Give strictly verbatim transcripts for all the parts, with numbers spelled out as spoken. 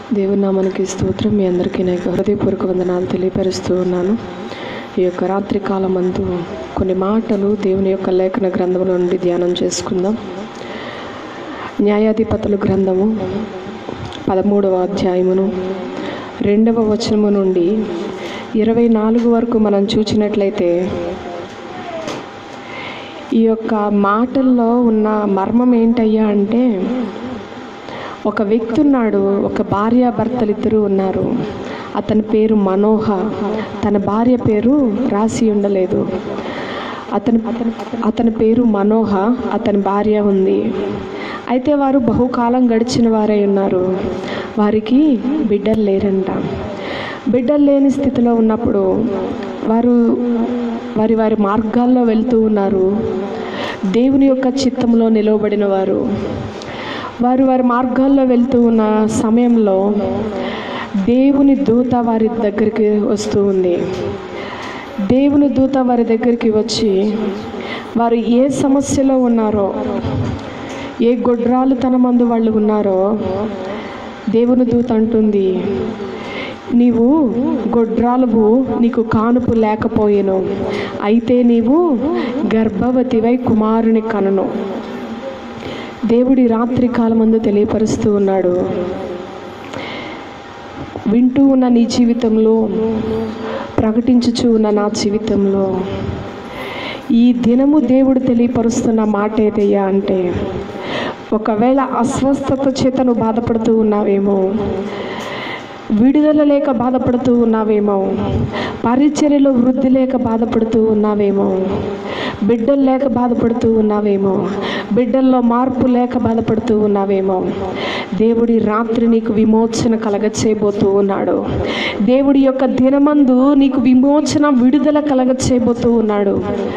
దేవుని నామానికి స్తోత్రం. మీ అందరికీ నా యొక్క హృదయపూర్వక వందనాలు తెలియపరుస్తూ ఉన్నాను. ఈ యొక్క రాత్రి కాలమందు కొన్ని మాటలు దేవుని యొక్క లేఖన గ్రంథంలో నుండి ధ్యానం చేసుకుందాం. న్యాయాధిపతుల గ్రంథము పదమూడవ అధ్యాయమును రెండవ వచనము నుండి ఇరవై నాలుగు వరకు మనం చూసినట్లయితే ఈ యొక్క మాటల్లో ఉన్న మర్మం ఏంటయ్యా అంటే, ఒక వ్యక్తి ఉన్నాడు, ఒక భార్య భర్తలు ఇద్దరు ఉన్నారు. అతని పేరు మanoha, తన భార్య పేరు రాసి ఉండలేదు. అతని అతని పేరు manoha, అతని భార్య ఉంది. అయితే వారు బహుకాలం గడిచిన వారై ఉన్నారు. వారికి బిడ్డలు లేరంట. బిడ్డలు లేని స్థితిలో ఉన్నప్పుడు వారు వారి వారి మార్గాల్లో వెళ్తూ ఉన్నారు. దేవుని యొక్క చిత్తంలో నిలవబడిన వారు వారు వారి మార్గాల్లో వెళ్తూ ఉన్న సమయంలో దేవుని దూత వారి దగ్గరికి వస్తూ ఉంది. దేవుని దూత వారి దగ్గరికి వచ్చి వారు ఏ సమస్యలో ఉన్నారో, ఏ గొడ్రాలు తన మందు వాళ్ళు ఉన్నారో, దేవుని దూత అంటుంది, నీవు గొడ్రాలువు, నీకు కానుపు లేకపోయేను, అయితే నీవు గర్భవతివై కుమారుని కనును. దేవుడి రాత్రి కాలమందు తెలియపరుస్తూ ఉన్నాడు. వింటూ ఉన్న నీ జీవితంలో, ప్రకటించుచూ ఉన్న నా జీవితంలో ఈ దినము దేవుడు తెలియపరుస్తున్న మాట ఏదయ్యా అంటే, ఒకవేళ అస్వస్థత చేత నువ్వు బాధపడుతూ ఉన్నావేమో, విడుదల లేక బాధపడుతూ ఉన్నావేమో, పరిచర్యలో వృద్ధి లేక బాధపడుతూ ఉన్నావేమో, బిడ్డలు లేక బాధపడుతూ ఉన్నావేమో, బిడ్డల్లో మార్పు లేక బాధపడుతూ ఉన్నావేమో, దేవుడి రాత్రి నీకు విమోచన కలగచేయబోతూ ఉన్నాడు. దేవుడి యొక్క దినమందు నీకు విమోచన, విడుదల కలగచేయబోతూ ఉన్నాడు.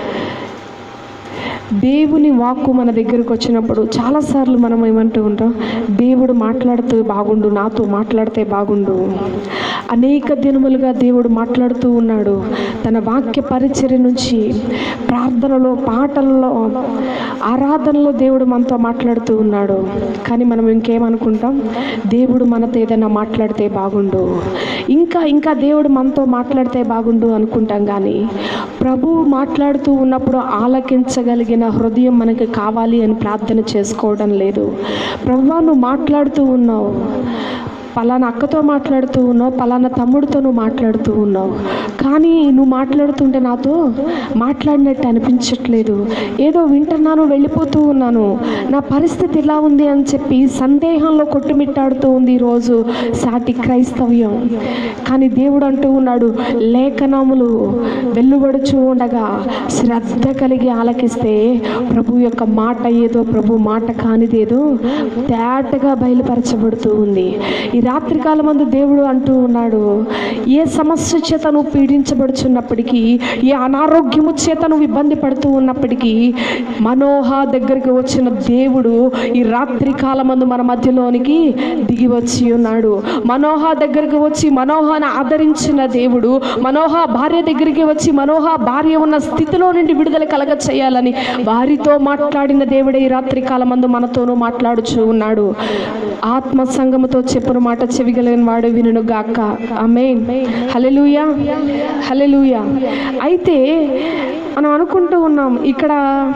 దేవుని వాక్కు మన దగ్గరకు వచ్చినప్పుడు చాలాసార్లు మనం ఏమంటూ ఉంటాం, దేవుడు మాట్లాడుతూ బాగుండు, నాతో మాట్లాడితే బాగుండు. అనేక దినములుగా దేవుడు మాట్లాడుతూ ఉన్నాడు. తన వాక్య పరిచర్య నుంచి ప్రార్థనలో, పాటల్లో, ఆరాధనలో దేవుడు మనతో మాట్లాడుతూ ఉన్నాడు. కానీ మనం ఇంకేమనుకుంటాం, దేవుడు మనతో ఏదైనా మాట్లాడితే బాగుండు, ఇంకా ఇంకా దేవుడు మనతో మాట్లాడితే బాగుండు అనుకుంటాం. కానీ ప్రభువు మాట్లాడుతూ ఉన్నప్పుడు ఆలకించగలిగిన హృదయం మనకి కావాలి అని ప్రార్థన చేసుకోవడం లేదు. ప్రభువా, నువ్వు మాట్లాడుతూ ఉన్నావు, పలానా అక్కతో మాట్లాడుతూ ఉన్నావు, పలానా తమ్ముడితో నువ్వు మాట్లాడుతూ ఉన్నావు, కానీ నువ్వు మాట్లాడుతుంటే నాతో మాట్లాడినట్టు అనిపించట్లేదు, ఏదో వింటున్నాను, వెళ్ళిపోతూ ఉన్నాను, నా పరిస్థితి ఇలా ఉంది అని చెప్పి సందేహంలో కొట్టుమిట్టాడుతూ ఉంది ఈరోజు సాటి క్రైస్తవ్యం. కానీ దేవుడు అంటూ ఉన్నాడు, లేఖనములు వెలువడుచూ ఉండగా శ్రద్ధ కలిగి ఆలకిస్తే ప్రభు యొక్క మాట ఏదో, ప్రభు మాట కానిదేదో తేటగా బయలుపరచబడుతూ ఉంది. ఈ రాత్రికాలం మందు దేవుడు అంటూ ఉన్నాడు, ఏ సమస్య చేత నువ్వు పీడించబడుచున్నప్పటికీ, ఏ అనారోగ్యము చేత నువ్వు ఇబ్బంది పడుతూ ఉన్నప్పటికీ, manoha దగ్గరికి వచ్చిన దేవుడు ఈ రాత్రి కాలమందు మన మధ్యలోనికి దిగి వచ్చి ఉన్నాడు. manoha దగ్గరికి వచ్చి manohaను ఆదరించిన దేవుడు, manoha భార్య దగ్గరికి వచ్చి manoha భార్య ఉన్న స్థితిలో నుండి విడుదల కలగ చేయాలని వారితో మాట్లాడిన దేవుడే ఈ రాత్రి కాలమందు మనతోనూ మాట్లాడుచూ ఉన్నాడు. ఆత్మ సంగముతో చెప్పున మాట చెవిగలిగిన వాడు వినును గాక. ఆమేన్. హల్లెలూయా, హల్లెలూయా. అయితే మనం అనుకుంటూ ఉన్నాం, ఇక్కడ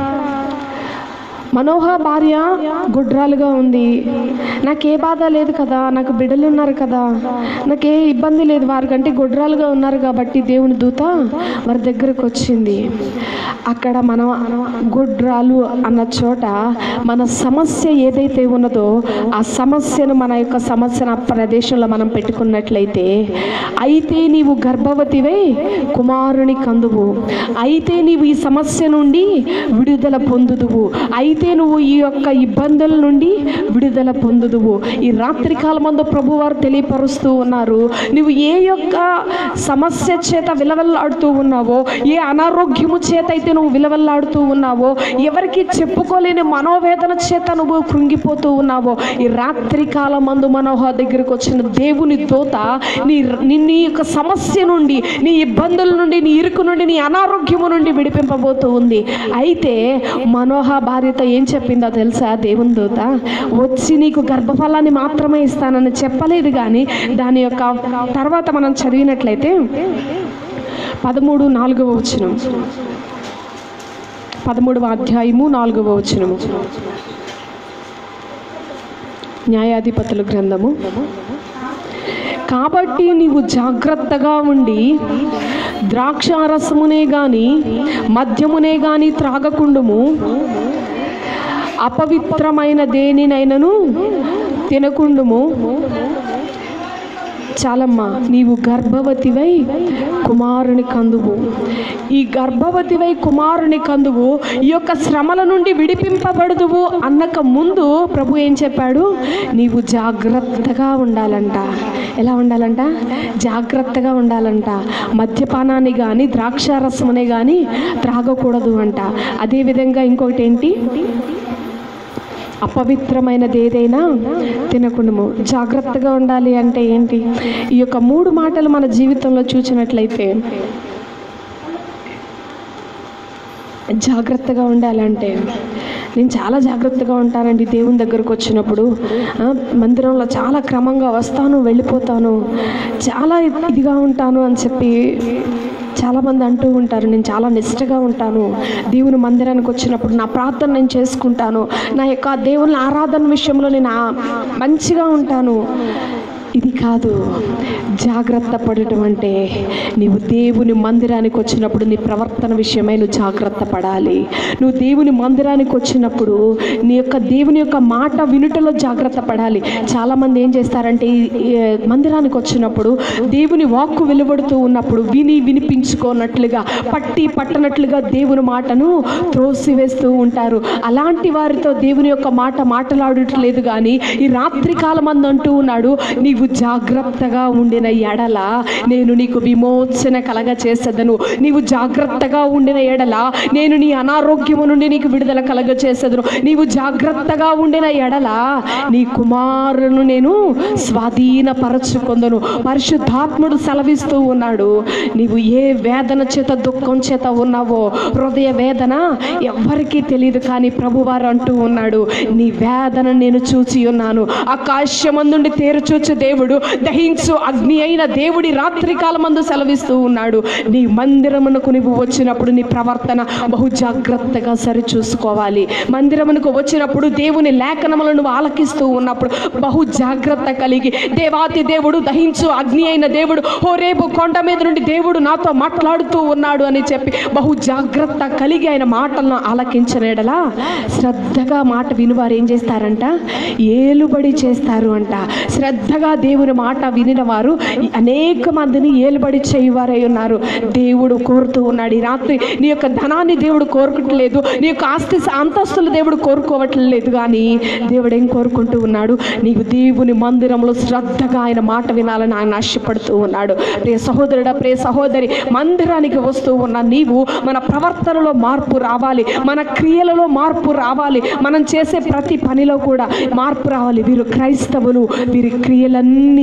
manoha భార్య గుడ్రాలుగా ఉంది, నాకే బాధ లేదు కదా, నాకు బిడ్డలు ఉన్నారు కదా, నాకే ఇబ్బంది లేదు, వారికంటే గుడ్రాలుగా ఉన్నారు కాబట్టి దేవుని దూత వారి దగ్గరకు వచ్చింది. అక్కడ మనం గుడ్రాలు అన్న చోట మన సమస్య ఏదైతే ఉన్నదో ఆ సమస్యను, మన యొక్క సమస్యను ఆ ప్రదేశంలో మనం పెట్టుకున్నట్లయితే, అయితే నీవు గర్భవతివై కుమారుని కందువు, అయితే నీవు ఈ సమస్య నుండి విడుదల పొందుదువు, అయితే నువ్వు ఈ యొక్క ఇబ్బందుల నుండి విడుదల పొందుదువు. ఈ రాత్రి కాలమందు ప్రభు వారు తెలియపరుస్తూ ఉన్నారు, నువ్వు ఏ యొక్క సమస్య చేత విలవల్లాడుతూ ఉన్నావో, ఏ అనారోగ్యము చేత అయితే నువ్వు విలవల్లాడుతూ ఉన్నావో, ఎవరికి చెప్పుకోలేని మనోవేదన చేత నువ్వు కృంగిపోతూ ఉన్నావో, ఈ రాత్రి కాలమందు manoha దగ్గరికి వచ్చిన దేవుని దూత నీ నీ యొక్క సమస్య నుండి, నీ ఇబ్బందుల నుండి, నీ ఇరుకు నుండి, నీ అనారోగ్యము నుండి విడిపింపబోతూ ఉంది. అయితే manoha భార్యతో ఏం చెప్పిందో తెలుసా? దేవుని దూత వచ్చి నీకు గర్భఫలాన్ని మాత్రమే ఇస్తానని చెప్పలేదు, కానీ దాని యొక్క తర్వాత మనం చదివినట్లయితే పదమూడు నాలుగవ వచనం, పదమూడవ అధ్యాయము నాలుగవ వచనము, న్యాయాధిపతుల గ్రంథము. కాబట్టి నీవు జాగ్రత్తగా ఉండి ద్రాక్షారసమునే గాని మద్యమునే గాని త్రాగకుండుము, అపవిత్రమైన దేనినైనను తినకుండుము. చాలమ్మా, నీవు గర్భవతివై కుమారుని కందువు. ఈ గర్భవతివై కుమారుని కందువు, ఈ యొక్క శ్రమల నుండి విడిపింపబడుదువు అన్నక ముందు ప్రభు ఏం చెప్పాడు? నీవు జాగ్రత్తగా ఉండాలంట. ఎలా ఉండాలంట? జాగ్రత్తగా ఉండాలంట. మద్యపానాన్ని కానీ ద్రాక్షారసమునే కానీ త్రాగకూడదు అంట. అదేవిధంగా ఇంకొకటి ఏంటి? అపవిత్రమైనది ఏదైనా తినకుండాము. జాగ్రత్తగా ఉండాలి అంటే ఏంటి? ఈ యొక్క మూడు మాటలు మన జీవితంలో చూసినట్లయితే, జాగ్రత్తగా ఉండాలంటే నేను చాలా జాగ్రత్తగా ఉంటానండి. దేవుని దగ్గరకు వచ్చినప్పుడు మందిరంలో చాలా క్రమంగా వస్తాను, వెళ్ళిపోతాను, చాలా ఇదిగా ఉంటాను అని చెప్పి చాలామంది అంటూ ఉంటారు. నేను చాలా నిష్ఠగా ఉంటాను, దేవుని మందిరానికి వచ్చినప్పుడు నా ప్రార్థన నేను చేసుకుంటాను, నా యొక్క దేవుని ఆరాధన విషయంలో నేను మంచిగా ఉంటాను. ఇది కాదు. జాగ్రత్త పడటం అంటే నీవు దేవుని మందిరానికి వచ్చినప్పుడు నీ ప్రవర్తన విషయమై నువ్వు జాగ్రత్త పడాలి. నువ్వు దేవుని మందిరానికి వచ్చినప్పుడు నీ యొక్క దేవుని యొక్క మాట వినుటలో జాగ్రత్త పడాలి. చాలామంది ఏం చేస్తారంటే మందిరానికి వచ్చినప్పుడు దేవుని వాక్కు వెలువడుతూ ఉన్నప్పుడు విని వినిపించుకోనట్లుగా, పట్టి పట్టనట్లుగా దేవుని మాటను త్రోసివేస్తూ ఉంటారు. అలాంటి వారితో దేవుని యొక్క మాట మాట్లాడట్లేదు. కానీ ఈ రాత్రి కాలం అందు అంటూ ఉన్నాడు, నీవు జాగ్రత్తగా ఉండిన ఎడల నేను నీకు విమోచన కలగ చేసేదను. నీవు జాగ్రత్తగా ఉండిన ఎడల నేను నీ అనారోగ్యము నుండి నీకు విడుదల కలగ చేసేదను. నీవు జాగ్రత్తగా ఉండిన ఎడల నీ కుమారును నేను స్వాధీనపరచుకొందును. పరిశుద్ధాత్ముడు సెలవిస్తూ ఉన్నాడు, నీవు ఏ వేదన చేత దుఃఖం చేత ఉన్నావో, హృదయ వేదన ఎవ్వరికీ తెలియదు, కానీ ప్రభువారు అంటూ ఉన్నాడు, నీ వేదన నేను చూచి ఉన్నాను. ఆకాశమందుండి తేరు చూచి దేవుడు, దహించు అగ్ని అయిన దేవుడి రాత్రి కాలమందు సెలవిస్తూ ఉన్నాడు, నీ మందిరమునకు నువ్వు వచ్చినప్పుడు నీ ప్రవర్తన బహు జాగ్రత్తగా సరి చూసుకోవాలి. మందిరమునకు వచ్చినప్పుడు దేవుని లేఖనములను నువ్వు ఆలకిస్తూ ఉన్నప్పుడు బహు జాగ్రత్త కలిగి, దేవాతి దేవుడు, దహించు అగ్ని అయిన దేవుడు, హోరేబు కొండ మీద నుండి దేవుడు నాతో మాట్లాడుతూ ఉన్నాడు అని చెప్పి బహు జాగ్రత్త కలిగి ఆయన మాటలను ఆలకించనేడలా శ్రద్ధగా మాట వినువారు ఏం చేస్తారంట? ఏలుబడి చేస్తారు అంట. శ్రద్ధగా దేవుని మాట వినిన వారు అనేక మందిని ఏలుబడి చేయువారై ఉన్నారు. దేవుడు కోరుతూ ఉన్నాడు ఈ రాత్రి. నీ యొక్క ధనాన్ని దేవుడు కోరుకోవట్లేదు, నీ యొక్క ఆస్తి అంతస్తులు దేవుడు కోరుకోవట్లేదు, కానీ దేవుడు ఏం కోరుకుంటూ ఉన్నాడు? నీవు దేవుని మందిరంలో శ్రద్ధగా ఆయన మాట వినాలని ఆయన ఆశపడుతూ ఉన్నాడు. ప్రియ సహోదరుడా, ప్రియ సహోదరి, మందిరానికి వస్తూ ఉన్న నీవు మన ప్రవర్తనలో మార్పు రావాలి, మన క్రియలలో మార్పు రావాలి, మనం చేసే ప్రతి పనిలో కూడా మార్పు రావాలి. వీరు క్రైస్తవులు, వీరి క్రియలన్నీ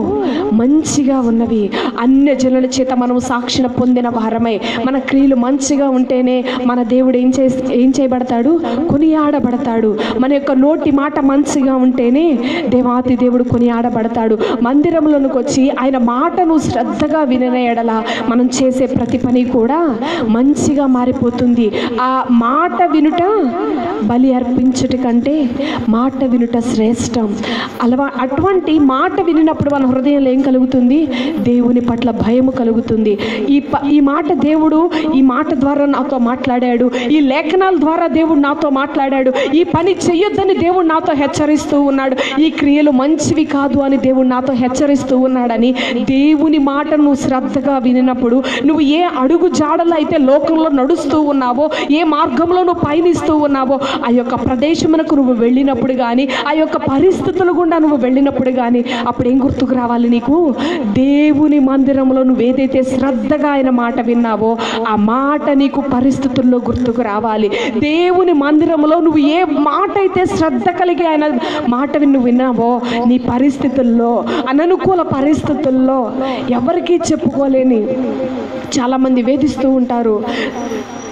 మంచిగా ఉన్నవి, అన్య జనుల చేత మనము సాక్షిన పొందిన వారమై మన క్రియలు మంచిగా ఉంటేనే మన దేవుడు ఏం చే ఏం చేయబడతాడు? కొనియాడబడతాడు. మన యొక్క నోటి మాట మంచిగా ఉంటేనే దేవాతి దేవుడు కొనియాడబడతాడు. మందిరంలోనికి వచ్చి ఆయన మాటను శ్రద్ధగా వినిన ఎడల మనం చేసే ప్రతి పని కూడా మంచిగా మారిపోతుంది. ఆ మాట వినుట బలి అర్పించుట కంటే మాట వినుట శ్రేష్టం. అలవా అటువంటి మాట వినినప్పుడు మన హృదయంలో ఏం కలుగుతుంది? దేవుని పట్ల భయము కలుగుతుంది. ఈ ప ఈ మాట దేవుడు ఈ మాట ద్వారా నాతో మాట్లాడాడు, ఈ లేఖనాల ద్వారా దేవుడు నాతో మాట్లాడాడు, ఈ పని చెయ్యొద్దని దేవుడు నాతో హెచ్చరిస్తూ ఉన్నాడు, ఈ క్రియలు మంచివి కాదు అని దేవుడు నాతో హెచ్చరిస్తూ ఉన్నాడని దేవుని మాట నువ్వు శ్రద్ధగా వినినప్పుడు, నువ్వు ఏ అడుగు జాడలో అయితే లోకంలో నడుస్తూ ఉన్నావో, ఏ మార్గంలో నువ్వు పయనిస్తూ ఉన్నావో, ఆ యొక్క ప్రదేశమునకు నువ్వు వెళ్ళినప్పుడు కానీ, ఆ యొక్క పరిస్థితుల గుండా నువ్వు వెళ్ళినప్పుడు కానీ, అప్పుడు ఏం గుర్తుకు రావాలి నీకు? దేవుని మందిరంలో నువ్వు ఏదైతే శ్రద్ధగా ఆయన మాట విన్నావో ఆ మాట నీకు పరిస్థితుల్లో గుర్తుకు రావాలి. దేవుని మందిరంలో నువ్వు ఏ మాట అయితే శ్రద్ధ కలిగి ఆయన మాట నువ్వు విన్నావో నీ పరిస్థితుల్లో, అననుకూల పరిస్థితుల్లో ఎవరికీ చెప్పుకోలేని చాలామంది వేధిస్తూ ఉంటారు.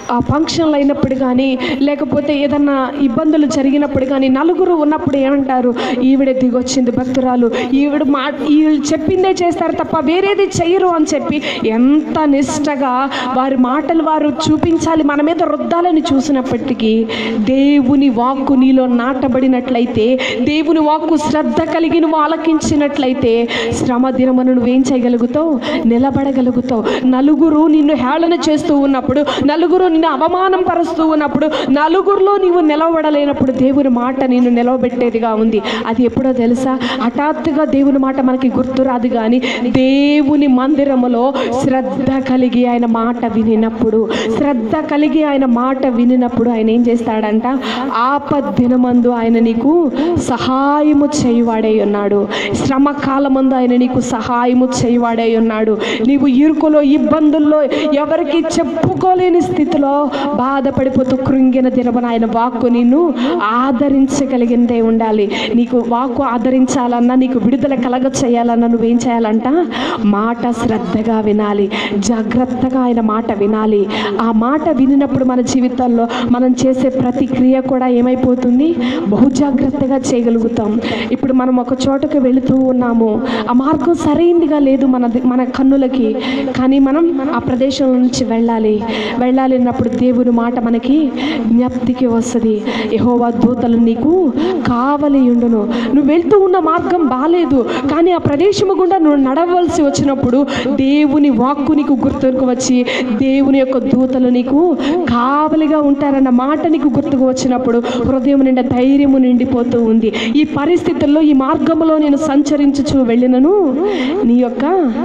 ఫంక్షన్లు అయినప్పుడు కానీ, లేకపోతే ఏదన్నా ఇబ్బందులు జరిగినప్పుడు కానీ, నలుగురు ఉన్నప్పుడు ఏమంటారు, ఈవిడ దిగొచ్చింది భక్తురాలు, ఈవిడ మా వీళ్ళు చెప్పిందే చేస్తారు తప్ప వేరేది చెయ్యరు అని చెప్పి ఎంత నిష్టగా వారి మాటలు వారు చూపించాలి, మన మీద రుద్దాలని చూసినప్పటికీ, దేవుని వాక్కు నీలో నాటబడినట్లయితే, దేవుని వాక్కు శ్రద్ధ కలిగి నువ్వు ఆలకించినట్లయితే, శ్రమ దినమును నువ్వేం చేయగలుగుతావు, నిలబడగలుగుతావు. నలుగురు నిన్ను హేళన చేస్తూ ఉన్నప్పుడు, నలుగురు నిన్ను అవమానం పరుస్తూ ఉన్నప్పుడు, నలుగురిలో నీవు నిలబడలేనప్పుడు దేవుని మాట నిన్ను నిలవబెట్టేదిగా ఉంది. అది ఎప్పుడో తెలుసా? హఠాత్తుగా దేవుని మాట మనకి గుర్తురాదు, కానీ దేవుని మందిరములో శ్రద్ధ కలిగి ఆయన మాట వినినప్పుడు, శ్రద్ధ కలిగి ఆయన మాట వినినప్పుడు ఆయన ఏం చేస్తాడంట, ఆపద్దినమందు ఆయన నీకు సహాయము చేయువాడై ఉన్నాడు. శ్రమ కాలమందు ఆయన నీకు సహాయము చేయువాడై ఉన్నాడు. నీవు ఇరుకులో, ఇబ్బందుల్లో, ఎవరికి చెప్పుకోలేని స్థితిలో బాధపడిపోతూ కృంగిన దినమున ఆయన వాక్కు నిన్ను ఆదరించగలిగిందే ఉండాలి. నీకు వాక్కు ఆదరించాలన్నా, నీకు విడుదల కలగ చేయాలన్నా నువ్వేం చేయాలంట, మాట శ్రద్ధగా వినాలి, జాగ్రత్తగా ఆయన మాట వినాలి. ఆ మాట వినినప్పుడు మన జీవితంలో మనం చేసే ప్రతి క్రియ కూడా ఏమైపోతుంది, బహు జాగ్రత్తగా చేయగలుగుతాం. ఇప్పుడు మనం ఒక చోటకు వెళుతూ ఉన్నాము, ఆ మార్గం సరైనదిగా లేదు మన మన కన్నులకి, కానీ మనం ఆ ప్రదేశం నుంచి వెళ్ళాలి. వెళ్ళాలి అన్నప్పుడు దేవుని మాట మనకి జ్ఞప్తికి వస్తుంది. యెహోవా దూతలు నీకు కావలి ఉండును. నువ్వు వెళ్తూ ఉన్న మార్గం బాలేదు, కానీ ఆ ప్రదేశము గుండా నువ్వు నడవలసి వచ్చినప్పుడు దేవుని వాక్కు నీకు గుర్తుకు వచ్చి, దేవుని యొక్క దూతలు నీకు కావలిగా ఉంటారన్న మాట నీకు గుర్తుకు వచ్చినప్పుడు హృదయం నిండా ధైర్యము నిండిపోతూ ఉంది. ఈ పరిస్థితుల్లో, ఈ మార్గంలో నేను సంచరించుచు వెళ్ళినను నీ యొక్క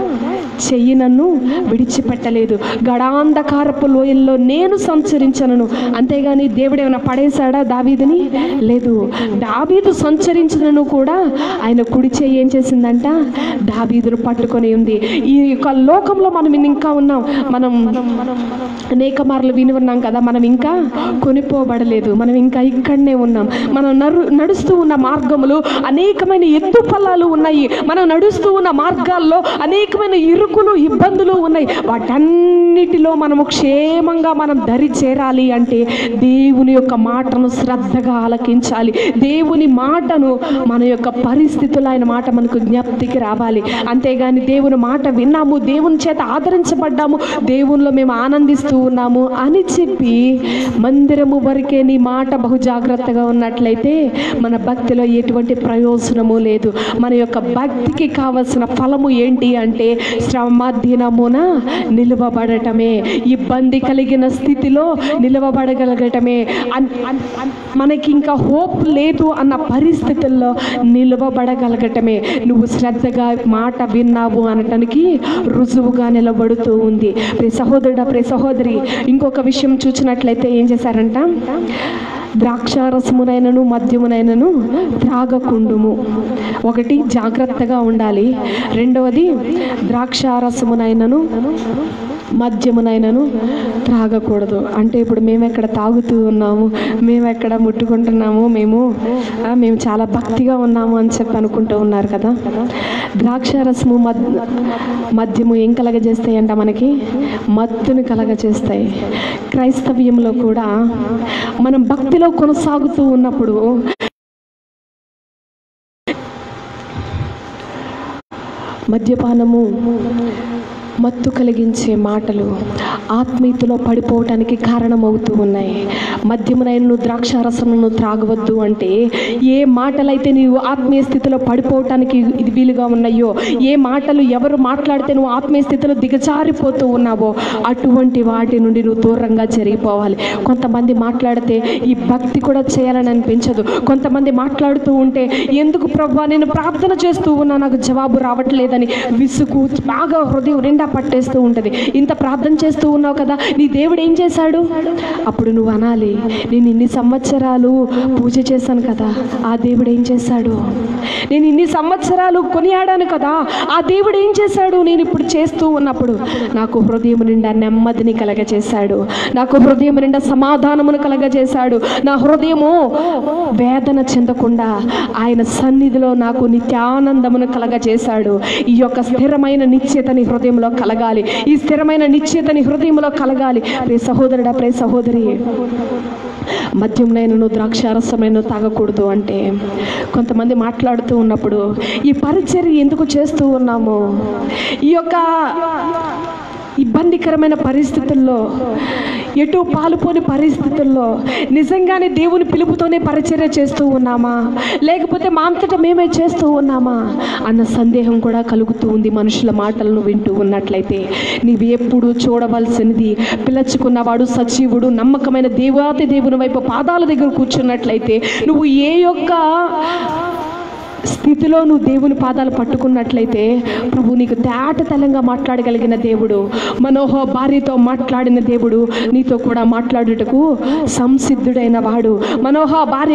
చెయ్యి నన్ను విడిచిపెట్టలేదు. గడాంధకారపు లోయల్లో నేను సంచరించను. అంతేగాని దేవుడు ఏమైనా పడేశాడా దావీదుని? లేదు. దావీదు సంచరించినను కూడా ఆయన కుడి చెయ్యి ఏం చేసిందంట, దావీదును పట్టుకొని ఉంది. ఈ యొక్క లోకంలో మనం ఇంకా ఉన్నాం. మనం అనేక మార్లు విని ఉన్నాం కదా, మనం ఇంకా కొనిపోబడలేదు, మనం ఇంకా ఇక్కడనే ఉన్నాం. మనం నడు నడుస్తూ ఉన్న మార్గములు అనేకమైన ఎత్తు పల్లాలు ఉన్నాయి. మనం నడుస్తూ ఉన్న మార్గాల్లో అనేకమైన ఇరుకులు, ఇబ్బందులు ఉన్నాయి. వాటన్నిటిలో మనము క్షేమంగా మనం దరి చేరాలి అంటే దేవుని యొక్క మాటను శ్రద్ధగా ఆలకించాలి. దేవుని మాటను, మన యొక్క పరిస్థితులు ఆయన మాట మనకు జ్ఞప్తికి రావాలి. అంతేగాని దేవుని మాట విన్నాము, దేవుని చేత ఆదరించబడ్డాము, దేవునిలో మేము ఆనందిస్తూ ఉన్నాము అని చెప్పి మందిరము వరకే నీ మాట బహు జాగ్రత్తగా ఉన్నట్లయితే మన భక్తిలో ఎటువంటి ప్రయోజనము లేదు. మన యొక్క భక్తికి కావలసిన ఫలము ఏంటి అంటే శ్రమ దినమున నిలువబడటమే, ఇబ్బంది కలిగిన స్థితిలో నిలువబడగలగటమే. మనకి ఇంకా హోప్ లేదు అన్న పరిస్థితుల్లో నిలువబడగలగటమే నువ్వు శ్రద్ధగా మాట విన్నావు అనటానికి రుజువుగా నిలబడుతూ ఉంది. ప్రియ సహోదరుడా, ప్రియ సహోదరి, ఇంకొక విషయం చూసినట్లయితే ఏం చేశారంట, ద్రాక్షారసమునైనను మద్యమునైనను త్రాగకుండుము. ఒకటి జాగ్రత్తగా ఉండాలి, రెండవది ద్రాక్షారసమునైనను మద్యమునైనను త్రాగకూడదు. అంటే ఇప్పుడు మేము ఎక్కడ తాగుతూ ఉన్నాము, మేము ఎక్కడ ముట్టుకుంటున్నాము, మేము మేము చాలా భక్తిగా ఉన్నాము అని చెప్పి అనుకుంటూ ఉన్నారు కదా. ద్రాక్షారసము మద్ మద్యము ఏం కలగజేస్తాయి అంట, మనకి మత్తుని కలగజేస్తాయి. క్రైస్తవ్యంలో కూడా మనం భక్తిలో కొనసాగుతూ ఉన్నప్పుడు మద్యపానము, మత్తు కలిగించే మాటలు ఆత్మీయతలో పడిపోవటానికి కారణమవుతూ ఉన్నాయి. మద్యమునైనను ద్రాక్షారసమును త్రాగవద్దు అంటే ఏ మాటలైతే నీవు ఆత్మీయ స్థితిలో పడిపోవటానికి ఇది వీలుగా ఉన్నాయో, ఏ మాటలు ఎవరు మాట్లాడితే నువ్వు ఆత్మీయ స్థితిలో దిగజారిపోతూ ఉన్నావో అటువంటి వాటి నుండి నువ్వు దూరంగా జరిగిపోవాలి. కొంతమంది మాట్లాడితే ఈ భక్తి కూడా చేయాలని అనిపించదు. కొంతమంది మాట్లాడుతూ ఉంటే ఎందుకు ప్రభువా నేను ప్రార్థన చేస్తూ ఉన్నా నాకు జవాబు రావట్లేదని విసుగు బాగా హృదయం నిండా పట్టేస్తూ ఉంటుంది. ఇంత ప్రార్థన చేస్తూ ఉన్నావు కదా, నీ దేవుడు ఏం చేశాడు? అప్పుడు నువ్వు అనాలి, నేను ఇన్ని సంవత్సరాలు పూజ చేశాను కదా, ఆ దేవుడు ఏం చేశాడు? నేను ఇన్ని సంవత్సరాలు కొనియాడాను కదా, ఆ దేవుడు ఏం చేశాడు? నేను ఇప్పుడు చేస్తూ ఉన్నప్పుడు నాకు హృదయం నిండా నెమ్మదిని కలగజేశాడు, నాకు హృదయం నిండా సమాధానమును కలగజేశాడు, నా హృదయము వేదన చెందకుండా ఆయన సన్నిధిలో నాకు నిత్యానందమును కలగజేశాడు. ఈ యొక్క స్థిరమైన నిశ్చయతని హృదయంలో కలగాలి, ఈ స్థిరమైన నిశ్చయత నీ హృదయంలో కలగాలి. ప్రియ సహోదరుడా, ప్రియ సహోదరి, మద్యంనైనను ద్రాక్షారసమైన తాగకూడదు అంటే కొంతమంది మాట్లాడుతూ ఉన్నప్పుడు ఈ పరిచర్య ఎందుకు చేస్తూ ఉన్నాము, ఈ యొక్క ఇబ్బందికరమైన పరిస్థితుల్లో, ఎటు పాలుపోని పరిస్థితుల్లో నిజంగానే దేవుని పిలుపుతోనే పరిచర్య చేస్తూ ఉన్నామా, లేకపోతే మా అంతటా మేమే చేస్తూ ఉన్నామా అన్న సందేహం కూడా కలుగుతూ ఉంది. మనుషుల మాటలను వింటూ ఉన్నట్లయితే నీవు ఎప్పుడు చూడవలసినది పిలుచుకున్నవాడు సజీవుడు నమ్మకమైన దేవాతి దేవుని వైపు పాదాల దగ్గర కూర్చున్నట్లయితే నువ్వు ఏ యొక్క స్థితిలో నువ్వు దేవుని పాదాలు పట్టుకున్నట్లయితే ప్రభు నీకు తేటతెల్లంగా మాట్లాడగలిగిన దేవుడు, మనోహ భార్యతో మాట్లాడిన దేవుడు నీతో కూడా మాట్లాడుటకు సంసిద్ధుడైన వాడు. మనోహ భార్య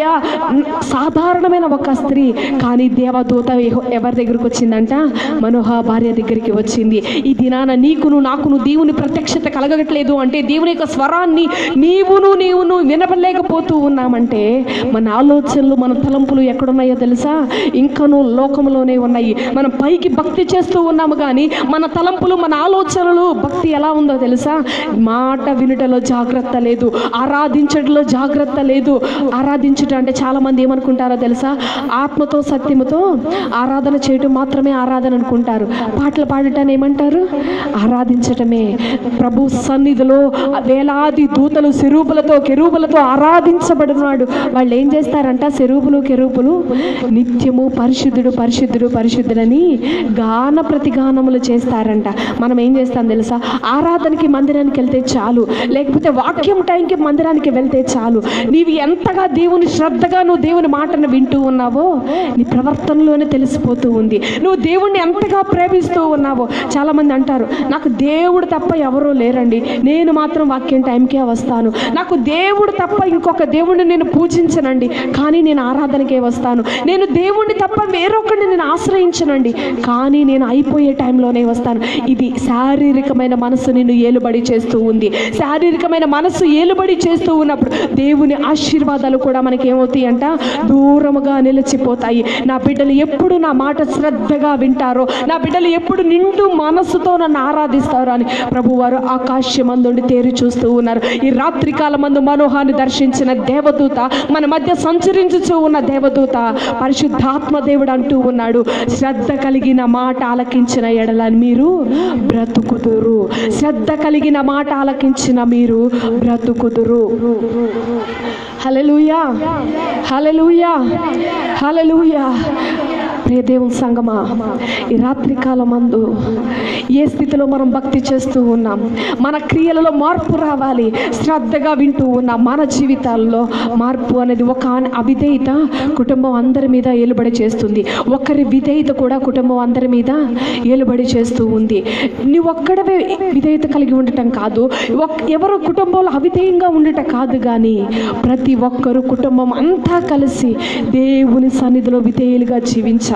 సాధారణమైన ఒక స్త్రీ, కానీ దేవదూత ఎవరి దగ్గరికి వచ్చిందంట? మనోహ భార్య దగ్గరికి వచ్చింది. ఈ దినాన నీకును నాకును దేవుని ప్రత్యక్షత కలగట్లేదు అంటే, దేవుని యొక్క స్వరాన్ని నీవును నీవును వినపలేకపోతూ ఉన్నామంటే మన ఆలోచనలు మన తలంపులు ఎక్కడున్నాయో తెలుసా? ఇంకనూ లోకంలోనే ఉన్నాయి. మనం పైకి భక్తి చేస్తూ ఉన్నాము కానీ మన తలంపులు మన ఆలోచనలు భక్తి ఎలా ఉందో తెలుసా? మాట వినుటలో జాగ్రత్త లేదు, ఆరాధించడంలో జాగ్రత్త లేదు. ఆరాధించడం అంటే చాలామంది ఏమనుకుంటారో తెలుసా? ఆత్మతో సత్యముతో ఆరాధన చేయటం మాత్రమే ఆరాధన అనుకుంటారు. పాటలు పాడటాన్ని ఏమంటారు? ఆరాధించటమే. ప్రభు సన్నిధిలో వేలాది దూతలు శరూపులతో కెరూబులతో ఆరాధించబడినాడు. వాళ్ళు ఏం చేస్తారంట? శరూపులు కెరూపులు నిత్యము పరిశుద్ధుడు పరిశుద్ధుడు పరిశుద్ధుడని గాన ప్రతిగానములు చేస్తారంట. మనం ఏం చేస్తాం తెలుసా? ఆరాధనకి మందిరానికి వెళ్తే చాలు, లేకపోతే వాక్యం టైంకి మందిరానికి వెళ్తే చాలు. నీవు ఎంతగా దేవుని శ్రద్ధగా నువ్వు దేవుని మాటను వింటూ ఉన్నావో నీ ప్రవర్తనలోనే తెలిసిపోతూ ఉంది. నువ్వు దేవుణ్ణి ఎంతగా ప్రేమిస్తూ ఉన్నావో. చాలామంది అంటారు, నాకు దేవుడు తప్ప ఎవరూ లేరండి, నేను మాత్రం వాక్యం టైంకే వస్తాను, నాకు దేవుడు తప్ప ఇంకొక దేవుడిని నేను పూజించనండి, కానీ నేను ఆరాధనకే వస్తాను, నేను దేవుణ్ణి తప్ప వేరొకరిని నేను ఆశ్రయించనండి, కానీ నేను అయిపోయే టైంలోనే వస్తాను. ఇది శారీరకమైన మనసు నిన్ను ఏలుబడి చేస్తూ ఉంది. శారీరకమైన మనసు ఏలుబడి చేస్తూ ఉన్నప్పుడు దేవుని ఆశీర్వాదాలు కూడా మనకి ఏమవుతాయి అంట? దూరముగా నిలిచిపోతాయి. నా బిడ్డలు ఎప్పుడు నా మాట శ్రద్ధగా వింటారో, నా బిడ్డలు ఎప్పుడు నిండు మనసుతో నన్ను ఆరాధిస్తారో అని ప్రభువారు ఆకాశమందుండి తేరి చూస్తూ ఉన్నారు. ఈ రాత్రి కాలమందు మనోహాన్ని దర్శించిన దేవదూత, మన మధ్య సంచరించుచూ ఉన్న దేవదూత పరిశుద్ధాత్మ దేవుడు అంటూ ఉన్నాడు, శ్రద్ధ కలిగిన మాట ఆలకించిన ఎడల మీరు బ్రతుకుదురు. శ్రద్ధ కలిగిన మాట ఆలకించిన మీరు బ్రతుకుదురు. హల్లెలూయా, హల్లెలూయా, హల్లెలూయా. ప్రియ దేవుని సంగమా, ఈ రాత్రి కాలమందు ఏ స్థితిలో మనం భక్తి చేస్తూ ఉన్నాం, మన క్రియలలో మార్పు రావాలి. శ్రద్ధగా వింటూ ఉన్నాం. మన జీవితాల్లో మార్పు అనేది ఒక అవిధేయత కుటుంబం అందరి మీద ఏలుబడి చేస్తుంది. ఒకరి విధేయత కూడా కుటుంబం అందరి మీద ఏలుబడి చేస్తూ ఉంది. నువ్వు ఒక్కడవే విధేయత కలిగి ఉండటం కాదు, ఎవరు కుటుంబంలో అవిధేయంగా ఉండటం కాదు, కానీ ప్రతి ఒక్కరు కుటుంబం అంతా కలిసి దేవుని సన్నిధిలో విధేయులుగా జీవించాలి.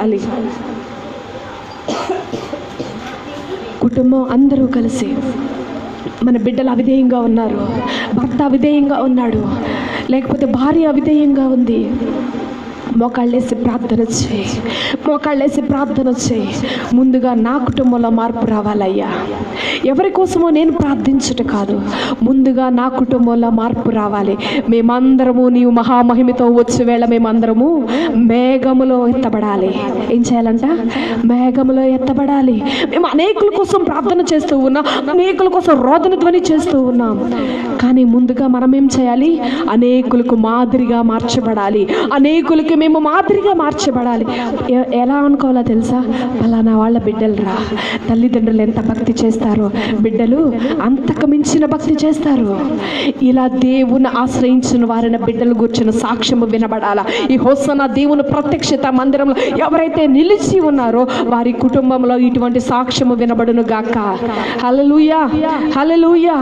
కుటుంబం అందరూ కలిసి, మన బిడ్డలు అవిధేయంగా ఉన్నారు, భర్త అవిధేయంగా ఉన్నాడు, లేకపోతే భార్య అవిధేయంగా ఉంది, మోకాళ్ళేసి ప్రార్థన చేయి, మోకాళ్ళేసి ప్రార్థన చేయి. ముందుగా నా కుటుంబంలో మార్పు రావాలయ్యా. ఎవరి కోసమో నేను ప్రార్థించట కాదు, ముందుగా నా కుటుంబంలో మార్పు రావాలి. మేమందరము నీవు మహామహిమతో వచ్చే వేళ మేమందరము మేఘములో ఎత్తబడాలి. ఏం చేయాలంట? మేఘములో ఎత్తబడాలి. మేము అనేకుల కోసం ప్రార్థన చేస్తూ ఉన్నాం, అనేకుల కోసం రోదన ధ్వని చేస్తూ ఉన్నాం, కానీ ముందుగా మనం ఏం చేయాలి? అనేకులకు మాదిరిగా మార్చబడాలి. అనేకులకి మేము మాదిరిగా మార్చబడాలి. ఎలా అనుకోవాలో తెలుసా? ఫలానా వాళ్ళ బిడ్డలు రా, తల్లిదండ్రులు ఎంత భక్తి చేస్తారో బిడ్డలు అంతకు మించిన భక్తి చేస్తారు. ఇలా దేవుని ఆశ్రయించిన వారిన బిడ్డలు కూర్చున్న సాక్ష్యము వినబడాలా. ఈ హోసన్నా దేవుని ప్రత్యక్షత మందిరంలో ఎవరైతే నిలిచి ఉన్నారో వారి కుటుంబంలో ఇటువంటి సాక్ష్యము వినబడును గాక. హల్లెలూయా, హల్లెలూయా.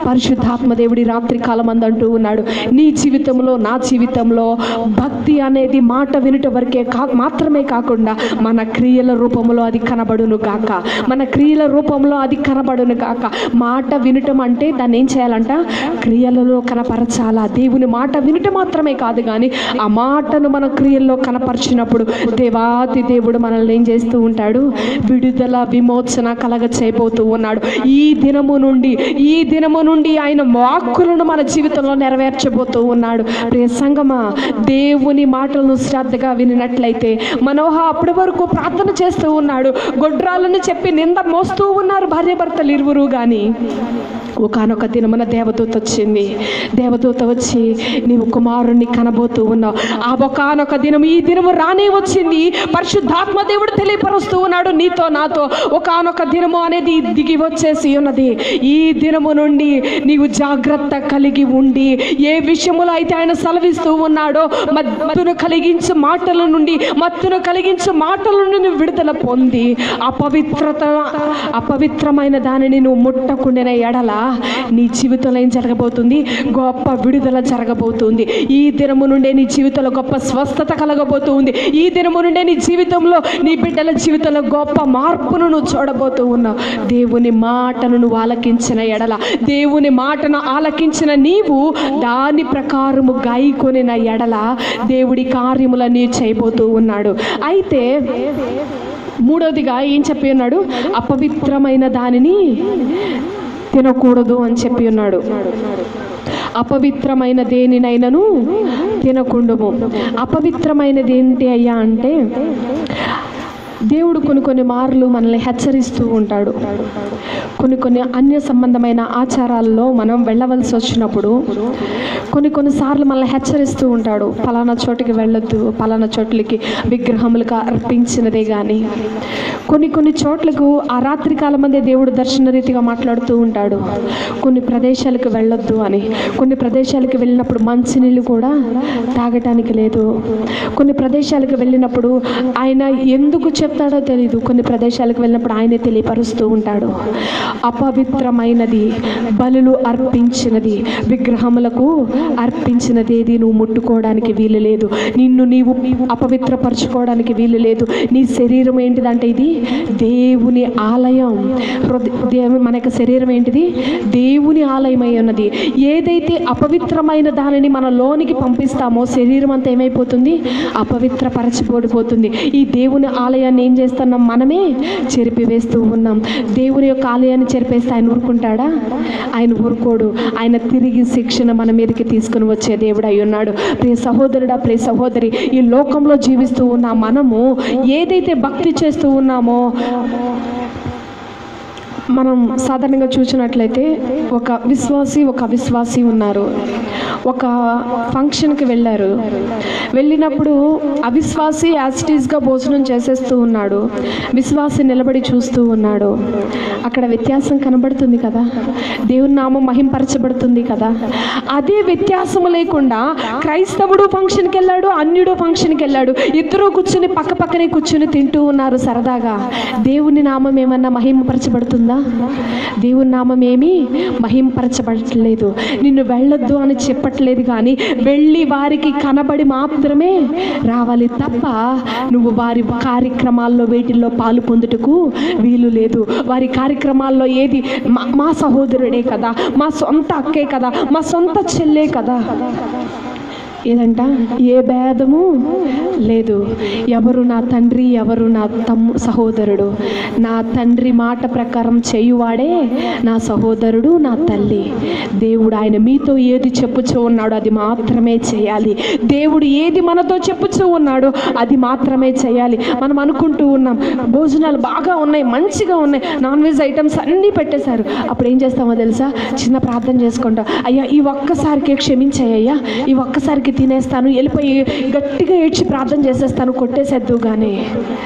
పరిశుద్ధాత్మ దేవుడి రాత్రి కాలం అంటూ ఉన్నాడు, నీ జీవితంలో నా జీవితంలో భక్తి అనేది ఇది మాట వినుట వరకే కా మాత్రమే కాకుండా మన క్రియల రూపంలో అది కనబడును గాక, మన క్రియల రూపంలో అది కనబడును గాక. మాట వినటం అంటే దాన్ని ఏం చేయాలంట? క్రియలలో కనపరచాలా. దేవుని మాట వినుట మాత్రమే కాదు, కానీ ఆ మాటను మన క్రియల్లో కనపరిచినప్పుడు దేవాతి దేవుడు మనల్ని ఏం చేస్తూ ఉంటాడు? విడుదల విమోచన కలగ చేయబోతూ ఉన్నాడు. ఈ దినము నుండి ఈ దినము నుండి ఆయన వాక్కులను మన జీవితంలో నెరవేర్చబోతూ ఉన్నాడు. ప్రియ సంగమా, దేవుని మాటలను శ్రద్ధగా వినినట్లయితే, మనోహ అప్పటి వరకు ప్రార్థన చేస్తూ ఉన్నాడు, గొడ్రాలను చెప్పి నింద మోస్తూ ఉన్నారు భార్యాభర్తలు ఇరువురు. కానీ ఒకనొక దినమున దేవదూత వచ్చింది. దేవదూత వచ్చి నీవు కుమారుణ్ణి కనబోతూ ఉన్నావు. ఆ ఒకనొక దినం ఈ దినము రానే వచ్చింది. పరిశుద్ధాత్మ దేవుడు తెలియపరుస్తూ ఉన్నాడు నీతో నాతో. ఒకనొక దినము అనేది దిగి వచ్చేసి ఉన్నది. ఈ దినము నుండి నీవు జాగ్రత్త కలిగి ఉండి, ఏ విషయములో అయితే ఆయన సెలవిస్తూ ఉన్నాడో మత్తును కలిగించు మాటల నుండి మత్తును కలిగించు మాటల నుండి విడుదల పొంది అపవిత్రత అపవిత్రమైన దానిని నువ్వు ముట్టకుండిన ఎడల నీ జీవితంలో ఏం జరగబోతుంది? గొప్ప విడుదల జరగబోతుంది. ఈ దినము నుండే నీ జీవితంలో గొప్ప స్వస్థత కలగబోతుంది. ఈ దినము నుండే నీ జీవితంలో, నీ బిడ్డల జీవితంలో గొప్ప మార్పును నువ్వు చూడబోతూ ఉన్నావు. దేవుని మాటను నువ్వు ఆలకించిన ఎడల, దేవుని మాటను ఆలకించిన నీవు దాని ప్రకారము గాయకొనిన ఎడల దేవుడి కార్యములన్నీ చేయబోతూ ఉన్నాడు. అయితే మూడవదిగా ఏం చెప్పి ఉన్నాడు? అపవిత్రమైన దానిని తినకూడదు అని చెప్పి ఉన్నాడు. అపవిత్రమైన దేనినైనను తినకుండుము. అపవిత్రమైనది ఏంటి అయ్యా అంటే, దేవుడు కొన్ని కొన్ని మార్లు మనల్ని హెచ్చరిస్తూ ఉంటాడు. కొన్ని కొన్ని అన్య సంబంధమైన ఆచారాల్లో మనం వెళ్ళవలసి వచ్చినప్పుడు కొన్ని కొన్నిసార్లు మనల్ని హెచ్చరిస్తూ ఉంటాడు. పలానా చోటుకి వెళ్ళొద్దు, పలానా చోట్లకి విగ్రహములుగా అర్పించినదే కానీ. కొన్ని కొన్ని చోట్లకు ఆ రాత్రి కాలం మందే దేవుడు దర్శన రీతిగా మాట్లాడుతూ ఉంటాడు. కొన్ని ప్రదేశాలకు వెళ్ళొద్దు అని. కొన్ని ప్రదేశాలకు వెళ్ళినప్పుడు మంచినీళ్ళు కూడా తాగటానికి లేదు. కొన్ని ప్రదేశాలకు వెళ్ళినప్పుడు ఆయన ఎందుకు చెప్తాడో తెలీదు. కొన్ని ప్రదేశాలకు వెళ్ళినప్పుడు ఆయనే తెలియపరుస్తూ ఉంటాడు. అపవిత్రమైనది, బలులు అర్పించినది, విగ్రహములకు అర్పించినది ఏది నువ్వు ముట్టుకోవడానికి వీలు లేదు. నిన్ను నీవు అపవిత్రపరచుకోవడానికి వీలు లేదు. నీ శరీరం ఏంటిదంటే ఇది దేవుని ఆలయం. మన యొక్క శరీరం ఏంటిది? దేవుని ఆలయమై ఉన్నది. ఏదైతే అపవిత్రమైన దానిని మన లోనికి పంపిస్తామో శరీరం అంతా ఏమైపోతుంది? అపవిత్రపరచబడిపోతుంది. ఈ దేవుని ఆలయాన్ని ఏం చేస్తున్నాం? మనమే చెరిపివేస్తూ ఉన్నాం. దేవుని యొక్క ఆలయాన్ని చెరిపేస్తే ఆయన ఊరుకుంటాడా? ఆయన ఊరుకోడు. ఆయన తిరిగి శిక్షణ మన మీదకి తీసుకుని వచ్చే దేవుడు అయి ఉన్నాడు. ప్రియ సహోదరుడా, ప్రియ సహోదరి, ఈ లోకంలో జీవిస్తూ ఉన్న మనము ఏదైతే భక్తి చేస్తూ ఉన్నామో, మనం సాధారణంగా చూసినట్లయితే ఒక విశ్వాసి ఒక అవిశ్వాసి ఉన్నారు. ఒక ఫంక్షన్కి వెళ్ళారు. వెళ్ళినప్పుడు అవిశ్వాసి యాస్టీస్గా భోజనం చేసేస్తూ ఉన్నాడు. విశ్వాసి నిలబడి చూస్తూ ఉన్నాడు. అక్కడ వ్యత్యాసం కనబడుతుంది కదా, దేవుని నామం మహింపరచబడుతుంది కదా. అదే వ్యత్యాసం లేకుండా క్రైస్తవుడు ఫంక్షన్కి వెళ్ళాడు, అన్యుడు ఫంక్షన్కి వెళ్ళాడు. ఇద్దరు కూర్చుని పక్క పక్కనే కూర్చుని తింటూ ఉన్నారు సరదాగా. దేవుని నామం ఏమన్నా మహింపరచబడుతుందా? దేవుని నామం ఏమీ మహింపరచబడట్లేదు. నిన్ను వెళ్ళొద్దు అని చెప్పట్లేదు, కానీ వెళ్ళి వారికి కనబడి మాత్రమే రావాలి తప్ప నువ్వు వారి కార్యక్రమాల్లో వేటిల్లో పాలు పొందుటకు వీలు లేదు. వారి కార్యక్రమాల్లో ఏది మా సహోదరుడే కదా, మా సొంత అక్కే కదా, మా సొంత చెల్లే కదా, ఏదంట ఏ భేదము లేదు. ఎవరు నా తండ్రి, ఎవరు నా తమ్ము సహోదరుడు? నా తండ్రి మాట ప్రకారం చేయువాడే నా సహోదరుడు, నా తల్లి. దేవుడు ఆయన మీతో ఏది చెప్పుచూ ఉన్నాడో అది మాత్రమే చేయాలి. దేవుడు ఏది మనతో చెప్పుచూ ఉన్నాడో అది మాత్రమే చేయాలి. మనం అనుకుంటూ ఉన్నాం భోజనాలు బాగా ఉన్నాయి, మంచిగా ఉన్నాయి, నాన్ వెజ్ ఐటమ్స్ అన్నీ పెట్టేశారు. అప్పుడు ఏం చేస్తామో తెలుసా? చిన్న ప్రార్థన చేసుకుంటాం. అయ్యా ఈ ఒక్కసారికి క్షమించాయ్యా, ఈ ఒక్కసారికి తినేస్తాను, వెళ్ళిపోయి గట్టిగా ఏడ్చి ప్రార్థన చేసేస్తాను, కొట్టేసేద్దు. కానీ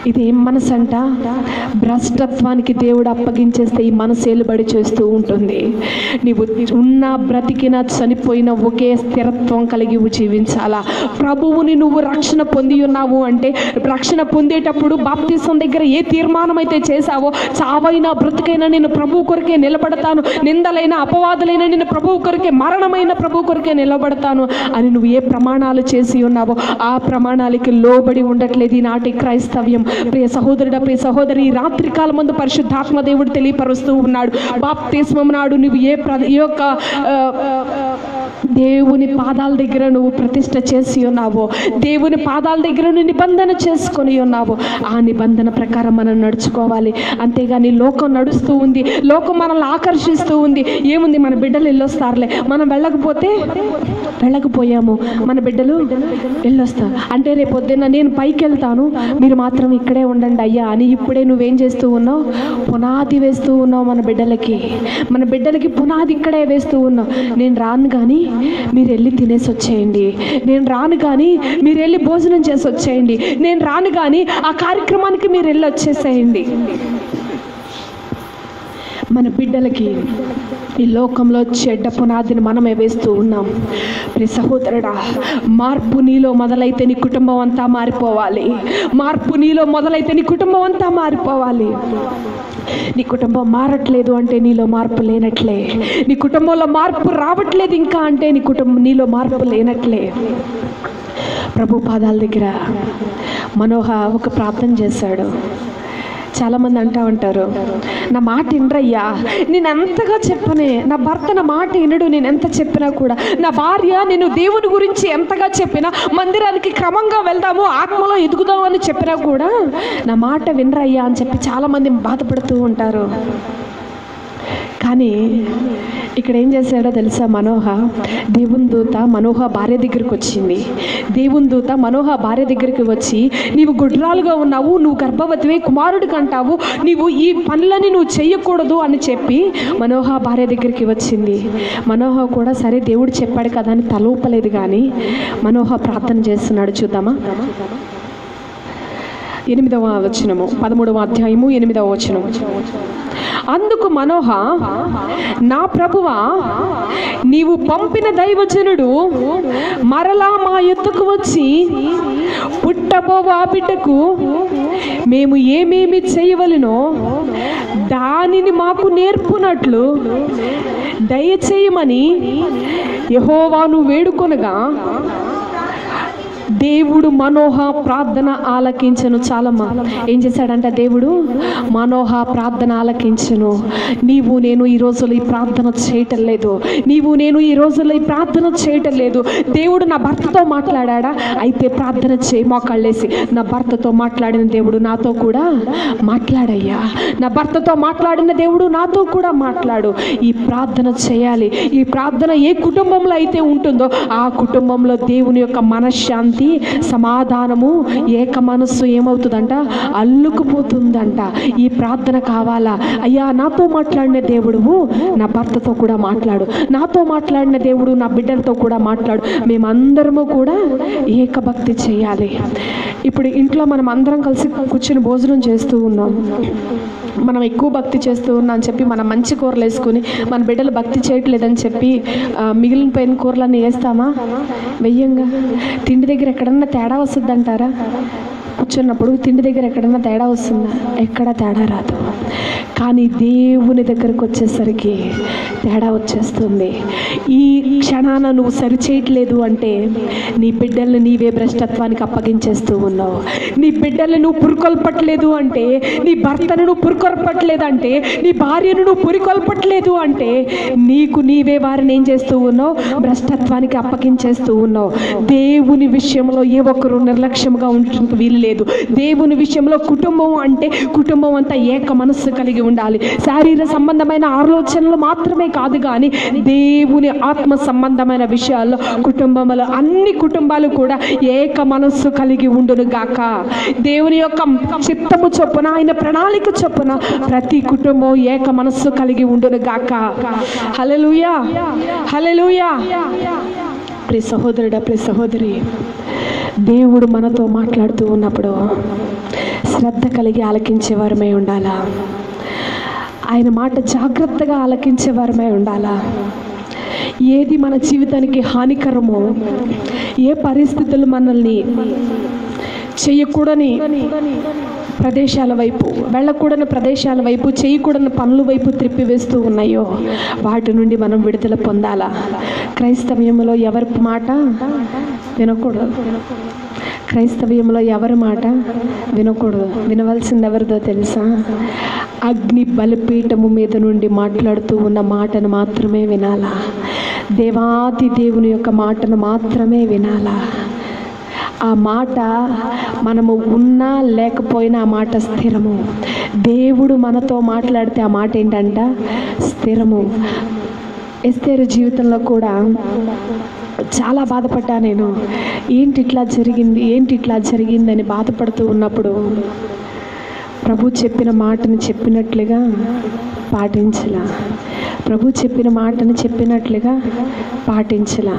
ఇది ఏం మనసు అంట? భ్రష్టత్వానికి దేవుడు అప్పగించేస్తే ఈ మనసు ఏలుబడి చేస్తూ ఉంటుంది. నీవు ఉన్న బ్రతికిన చనిపోయిన ఒకే స్థిరత్వం కలిగి జీవించాలా. ప్రభువుని నువ్వు రక్షణ పొంది ఉన్నావు అంటే, రక్షణ పొందేటప్పుడు బాప్తిసం దగ్గర ఏ తీర్మానం అయితే చేశావో, చావైనా బ్రతికైనా నేను ప్రభువు కొరకే నిలబడతాను, నిందలైన అపవాదులైన నేను ప్రభువు కొరకే, మరణమైన ప్రభువు కొరకే నిలబడతాను అని నువ్వు ఏ ప్రమాణాలు చేసి ఉన్నావో ఆ ప్రమాణాలకి లోబడి ఉండట్లేదు ఈనాటి క్రైస్తవ్యం. ప్రియ సహోదరుడా, ప్రియ సహోదరి, ఈ రాత్రి కాలం ముందు పరిశుద్ధాత్మ దేవుడు తెలియపరుస్తూ ఉన్నాడు. బాప్తిస్మం నాడు నువ్వు ఏ ప్ర ఈ యొక్క దేవుని పాదాల దగ్గర నువ్వు ప్రతిష్ట చేసి ఉన్నావో, దేవుని పాదాల దగ్గర నువ్వు నిబంధన చేసుకొని ఉన్నావో, ఆ నిబంధన ప్రకారం మనం నడుచుకోవాలి. అంతేగాని లోకం నడుస్తూ ఉంది, లోకం మనల్ని ఆకర్షిస్తూ ఉంది. ఏముంది, మన బిడ్డలు వెళ్ళొస్తారులే, మనం వెళ్ళకపోతే వెళ్ళకపోయాము, మన బిడ్డలు వెళ్ళొస్తారు అంటే రేపు పొద్దున్న నేను పైకి వెళ్తాను, మీరు మాత్రం ఇక్కడే ఉండండి అయ్యా అని ఇప్పుడే నువ్వేం చేస్తూ ఉన్నావు? పునాది వేస్తూ ఉన్నావు. మన బిడ్డలకి మన బిడ్డలకి పునాది ఇక్కడే వేస్తూ ఉన్నావు. నేను రాను కానీ మీరు వెళ్ళి తినేసి వచ్చేయండి, నేను రాను కానీ మీరు వెళ్ళి భోజనం చేసి వచ్చేయండి, నేను రాను కానీ ఆ కార్యక్రమానికి మీరు వెళ్ళి వచ్చేసేయండి. మన బిడ్డలకి ఈ లోకంలో చెడ్డ పునాదిని మనమే వేస్తూ ఉన్నాం. ప్రియ సహోదరుడా, మార్పు నీలో మొదలైతే నీ కుటుంబం అంతా మారిపోవాలి. మార్పు నీలో మొదలైతే నీ కుటుంబం అంతా మారిపోవాలి. నీ కుటుంబం మారట్లేదు అంటే నీలో మార్పు లేనట్లే. నీ కుటుంబంలో మార్పు రావట్లేదు ఇంకా అంటే నీ కుటుంబం నీలో మార్పు లేనట్లే. ప్రభు పాదాల దగ్గర మనోహ ఒక ప్రార్థన చేశాడు. చాలామంది అంటూ ఉంటారు, నా మాట వినరయ్యా, నేను ఎంతగా చెప్పనే, నా భర్త నా మాట వినడు, నేను ఎంత చెప్పినా కూడా, నా భార్య నేను దేవుని గురించి ఎంతగా చెప్పినా, మందిరానికి క్రమంగా వెళ్దాము, ఆత్మలో ఎదుగుదాము అని చెప్పినా కూడా నా మాట వినరయ్యా అని చెప్పి చాలామంది బాధపడుతూ ఉంటారు. కానీ ఇక్కడ ఏం చేశాడో తెలుసా? మనోహ, దేవుని దూత మనోహ భార్య దగ్గరికి వచ్చింది. దేవుని దూత మనోహ భార్య దగ్గరికి వచ్చి, నీవు గుడ్రాలుగా ఉన్నావు, నువ్వు గర్భవతివే, కుమారుడు కంటావు, నీవు ఈ పనులని నువ్వు చెయ్యకూడదు అని చెప్పి మనోహ భార్య దగ్గరికి వచ్చింది. మనోహ కూడా సరే దేవుడు చెప్పాడు కదా అని తలూపలేదు. కానీ మనోహ ప్రార్థన చేస్తున్నాడు. చూద్దామా? ఎనిమిదవ వచనము, పదమూడవ అధ్యాయము ఎనిమిదవ వచనము. అందుకు మనోహ, నా ప్రభువా, నీవు పంపిన దైవజనుడు మరలా మా యొద్దకు వచ్చి, పుట్టబోవు ఆ బిడ్డకు మేము ఏమేమి చేయవలెనో దానిని మాకు నేర్పునట్లు దయచేయమని యెహోవాను వేడుకొనగా దేవుడు మనోహ ప్రార్థన ఆలకించను. చాలమ్మా, ఏం చేశాడంట? దేవుడు మనోహ ప్రార్థన ఆలకించను. నీవు నేను ఈ రోజుల్లో ఈ ప్రార్థన చేయటం లేదు, నీవు నేను ఈ రోజుల్లో ఈ ప్రార్థన చేయటం లేదు. దేవుడు నా భర్తతో మాట్లాడా, అయితే ప్రార్థన చేయి మోకాళ్ళేసి. నా భర్తతో మాట్లాడిన దేవుడు నాతో కూడా మాట్లాడయ్యా, నా భర్తతో మాట్లాడిన దేవుడు నాతో కూడా మాట్లాడు. ఈ ప్రార్థన చేయాలి. ఈ ప్రార్థన ఏ కుటుంబంలో అయితే ఉంటుందో ఆ కుటుంబంలో దేవుని యొక్క మనశ్శాంతి, సమాధానము, ఏక మనస్సు ఏమవుతుందంట? అల్లుకుపోతుందంట. ఈ ప్రార్థన కావాలా? అయ్యా, నాతో మాట్లాడిన దేవుడువు నా భర్తతో కూడా మాట్లాడు, నాతో మాట్లాడిన దేవుడు నా బిడ్డలతో కూడా మాట్లాడు. మేమందరము కూడా ఏకభక్తి చేయాలి. ఇప్పుడు ఇంట్లో మనం అందరం కలిసి కూర్చొని భోజనం చేస్తూ ఉన్నాం. మనం ఎక్కువ భక్తి చేస్తూ ఉన్నాం అని చెప్పి మనం మంచి కూరలు వేసుకుని మన బిడ్డలు భక్తి చేయట్లేదని చెప్పి మిగిలిన పైన కూరలన్నీ వేస్తామా? వెయ్యంగా. తిండి దగ్గర ఎక్కడన్నా తేడా వస్తుంది అంటారా? కూర్చున్నప్పుడు తిండి దగ్గర ఎక్కడన్నా తేడా వస్తుందా? ఎక్కడ తేడా రాదు. కానీ దేవుని దగ్గరకు వచ్చేసరికి తేడా వచ్చేస్తుంది. ఈ క్షణాన నువ్వు సరిచేయట్లేదు అంటే నీ బిడ్డల్ని నీవే భ్రష్టత్వానికి అప్పగించేస్తూ ఉన్నావు. నీ బిడ్డల్ని నువ్వు పురికొల్పట్లేదు అంటే, నీ భర్తను నువ్వు పురికొల్పట్లేదంటే, నీ భార్యను నువ్వు పురికొల్పట్లేదు అంటే నీకు నీవే వారిని ఏం చేస్తూ ఉన్నావు? భ్రష్టత్వానికి అప్పగించేస్తూ ఉన్నావు. దేవుని విషయంలో ఏ ఒక్కరు నిర్లక్ష్యంగా ఉంటుంది వీలు లేదు. దేవుని విషయంలో కుటుంబం అంటే కుటుంబం అంతా ఏక మనస్సు కలిగి ఉండాలి. శారీర సంబంధమైన ఆలోచనలు మాత్రమే కాదు, కానీ దేవుని ఆత్మ సంబంధమైన విషయాల్లో కుటుంబంలో అన్ని కుటుంబాలు కూడా ఏక మనస్సు కలిగి ఉండును గాక. దేవుని యొక్క చిత్తము చొప్పున, ఆయన ప్రణాళిక చొప్పున ప్రతి కుటుంబం ఏక మనస్సు కలిగి ఉండును గాక. హల్లెలూయా, హల్లెలూయా. ప్రియ సహోదరుడా, ప్రియ సహోదరి, దేవుడు మనతో మాట్లాడుతూ ఉన్నప్పుడు శ్రద్ధ కలిగి ఆలకించే వారమై ఉండాలా. ఆయన మాట జాగ్రత్తగా ఆలకించే వారమై ఉండాలా. ఏది మన జీవితానికి హానికరమో, ఏ పరిస్థితులు మనల్ని చేయకూడని ప్రదేశాల వైపు, వెళ్ళకూడని ప్రదేశాల వైపు, చేయకూడని పనుల వైపు త్రిప్పివేస్తూ ఉన్నాయో వాటి నుండి మనం విడుదల పొందాలా. క్రైస్తవ్యంలో ఎవరి మాట వినకూడదు. క్రైస్తవ్యంలో ఎవరి మాట వినకూడదు. వినవలసింది ఎవరిదో తెలుసా? అగ్ని బలిపీఠము మీద నుండి మాట్లాడుతూ ఉన్న మాటను మాత్రమే వినాలా. దేవాది దేవుని యొక్క మాటను మాత్రమే వినాలా. ఆ మాట మనము ఉన్నా లేకపోయినా ఆ మాట స్థిరము. దేవుడు మనతో మాట్లాడితే ఆ మాట ఏంటంట? స్థిరము. ఎస్తేరు జీవితంలో కూడా చాలా బాధపడ్డా నేను. ఏంటి ఇట్లా జరిగింది, ఏంటి ఇట్లా జరిగిందని బాధపడుతూ ఉన్నప్పుడు ప్రభు చెప్పిన మాటను చెప్పినట్లుగా పాటించలా. ప్రభు చెప్పిన మాటను చెప్పినట్లుగా పాటించలా.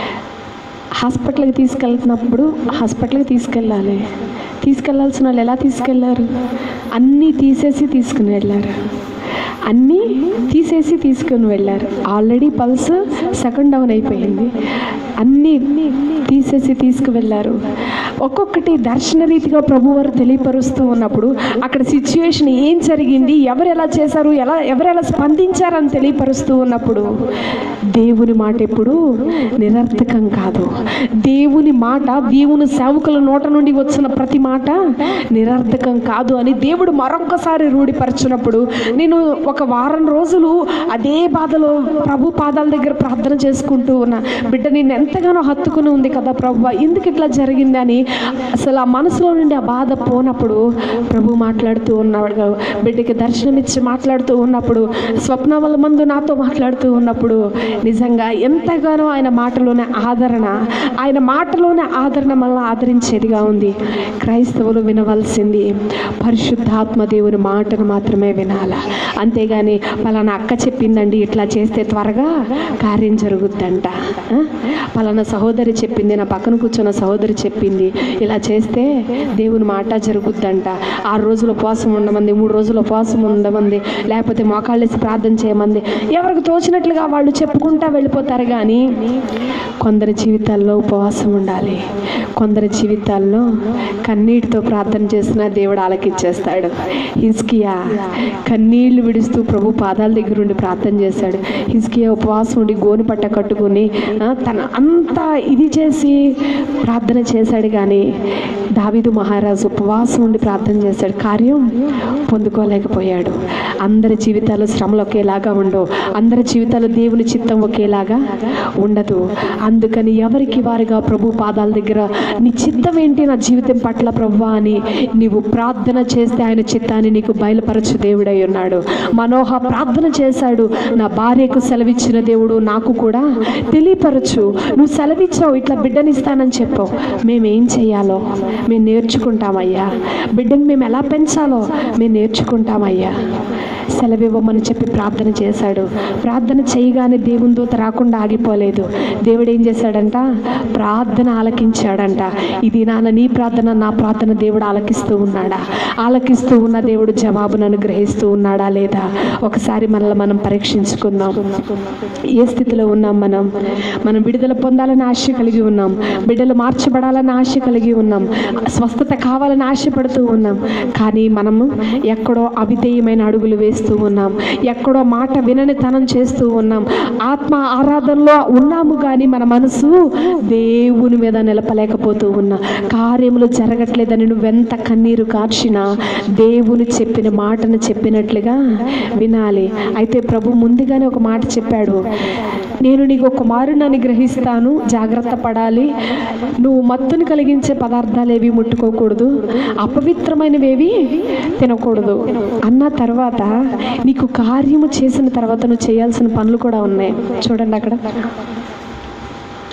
హాస్పిటల్కి తీసుకెళ్తున్నప్పుడు హాస్పిటల్కి తీసుకెళ్ళాలి. తీసుకెళ్లాల్సిన వాళ్ళు ఎలా తీసుకెళ్లారు? అన్నీ తీసేసి తీసుకుని వెళ్ళారు. అన్నీ తీసేసి తీసుకుని వెళ్ళారు. ఆల్రెడీ పల్స్ సెకండ్ డౌన్ అయిపోయింది. అన్నీ తీసేసి తీసుకువెళ్ళారు. ఒక్కొక్కటి దర్శన రీతిగా ప్రభువారు తెలియపరుస్తూ ఉన్నప్పుడు అక్కడ సిచ్యువేషన్ ఏం జరిగింది, ఎవరు ఎలా చేశారు, ఎలా ఎవరు ఎలా స్పందించారని తెలియపరుస్తూ ఉన్నప్పుడు దేవుని మాట ఎప్పుడు నిరర్థకం కాదు. దేవుని మాట, దేవుని సేవకుల నోట నుండి వచ్చిన ప్రతి మాట నిరర్థకం కాదు అని దేవుడు మరొకసారి రూఢిపరచినప్పుడు నేను ఒక వారం రోజులు అదే బాధలో ప్రభు పాదాల దగ్గర ప్రార్థన చేసుకుంటూ ఉన్నా. బిడ్డ నిన్ను ఎంతగానో హత్తుకుని ఉంది కదా ప్రభు, ఎందుకు ఇట్లా జరిగింది అని అసలు ఆ మనసులో నుండి ఆ బాధ పోనప్పుడు ప్రభు మాట్లాడుతూ ఉన్నాడు. బిడ్డకి దర్శనమిచ్చి మాట్లాడుతూ ఉన్నప్పుడు, స్వప్నముల మందు నాతో మాట్లాడుతూ ఉన్నప్పుడు నిజంగా ఎంతగానో ఆయన మాటలోనే ఆదరణ, ఆయన మాటలోనే ఆదరణ మనల్ని ఆదరించేదిగా ఉంది. క్రైస్తవులు వినవలసింది పరిశుద్ధాత్మ దేవుని మాటను మాత్రమే వినాలా. అంతేగాని పలానా అక్క చెప్పిందండి ఇట్లా చేస్తే త్వరగా కార్యం జరుగుద్దంట, పలానా సహోదరి చెప్పింది, నా పక్కన కూర్చున్న సహోదరి చెప్పింది ఇలా చేస్తే దేవుని మాట జరుగుద్దంట, ఆరు రోజులు ఉపవాసం ఉండమంది, మూడు రోజులు ఉపవాసం ఉండమంది, లేకపోతే మోకాళ్ళేసి ప్రార్థన చేయమంది, ఎవరికి తోచినట్లుగా వాళ్ళు చెప్పుకుంటా వెళ్ళిపోతారు. కానీ కొందరి జీవితాల్లో ఉపవాసం ఉండాలి. కొందరి జీవితాల్లో కన్నీటితో ప్రార్థన చేసినా దేవుడు ఆలకించేస్తాడు. హిజ్కియా కన్నీళ్లు విడుస్తూ ప్రభు పాదాల దగ్గర ఉండి ప్రార్థన చేశాడు. హిజ్కియా ఉపవాసం ఉండి గోను పట్ట కట్టుకుని తన అంతా ఇది చేసి ప్రార్థన చేశాడు. కానీ దావీదు మహారాజు ఉపవాసం ఉండి ప్రార్థన చేశాడు, కార్యం పొందుకోలేకపోయాడు. అందరి జీవితాలు శ్రమలు ఒకేలాగా ఉండవు. అందరి జీవితాలు దేవుని చిత్తం ఒకేలాగా ఉండదు. అందుకని ఎవరికి వారిగా ప్రభు పాదాల దగ్గర నీ చిత్తం ఏంటి నా జీవితం పట్ల ప్రభు అని నీవు ప్రార్థన చేస్తే ఆయన చిత్తాన్ని నీకు బయలుపరచు దేవుడై ఉన్నాడు. మనోహ ప్రార్థన చేశాడు, నా భార్యకు సెలవిచ్చిన దేవుడు నాకు కూడా తెలియపరచు, నువ్వు సెలవిచ్చావు ఇట్లా బిడ్డనిస్తానని చెప్పావు, మేమేం చెయ్యాలో మేము నేర్చుకుంటామయ్యా, బిడ్డను మేము ఎలా పెంచాలో మేము నేర్చుకుంటామయ్యా, సెలవివ్వమని చెప్పి ప్రార్థన చేశాడు. ప్రార్థన చేయగానే దేవుని దూత రాకుండా ఆగిపోలేదు. దేవుడు ఏం చేశాడంట? ప్రార్థన ఆలకించాడంట. ఇది నాన్న నీ ప్రార్థన నా ప్రార్థన దేవుడు ఆలకిస్తూ ఉన్నాడా? ఆలకిస్తూ ఉన్న దేవుడు జవాబును అనుగ్రహిస్తూ ఉన్నాడా లేదా? ఒకసారి మనల్ని మనం పరీక్షించుకుందాం. ఏ స్థితిలో ఉన్నాం మనం? మనం విడుదల పొందాలని ఆశ కలిగి ఉన్నాం, బిడ్డలు మార్చబడాలని ఆశ కలిగి ఉన్నాం, స్వస్థత కావాలని ఆశపడుతూ ఉన్నాం. కానీ మనము ఎక్కడో అవిధేయమైన అడుగులు వేస్తూ ఉన్నాం, ఎక్కడో మాట వినని తనం చేస్తూ ఉన్నాం. ఆత్మ ఆరాధనలో ఉన్నాము కానీ మన మనసు దేవుని మీద నిలపలేకపోతూ ఉన్నా. కార్యములు జరగట్లేదని నువ్వెంత కన్నీరు కార్చినా దేవుని చెప్పిన మాటను చెప్పినట్లుగా వినాలి. అయితే ప్రభు ముందుగానే ఒక మాట చెప్పాడు, నేను నీకు ఒక కుమారుని అనుగ్రహిస్తాను, జాగ్రత్త పడాలి, నువ్వు మత్తుని కలిగించే పదార్థాలు ఏవి ముట్టుకోకూడదు, అపవిత్రమైనవేవి తినకూడదు అన్న తర్వాత నీకు కార్యము చేసిన తర్వాత నువ్వు చేయాల్సిన పనులు కూడా ఉన్నాయి. చూడండి అక్కడ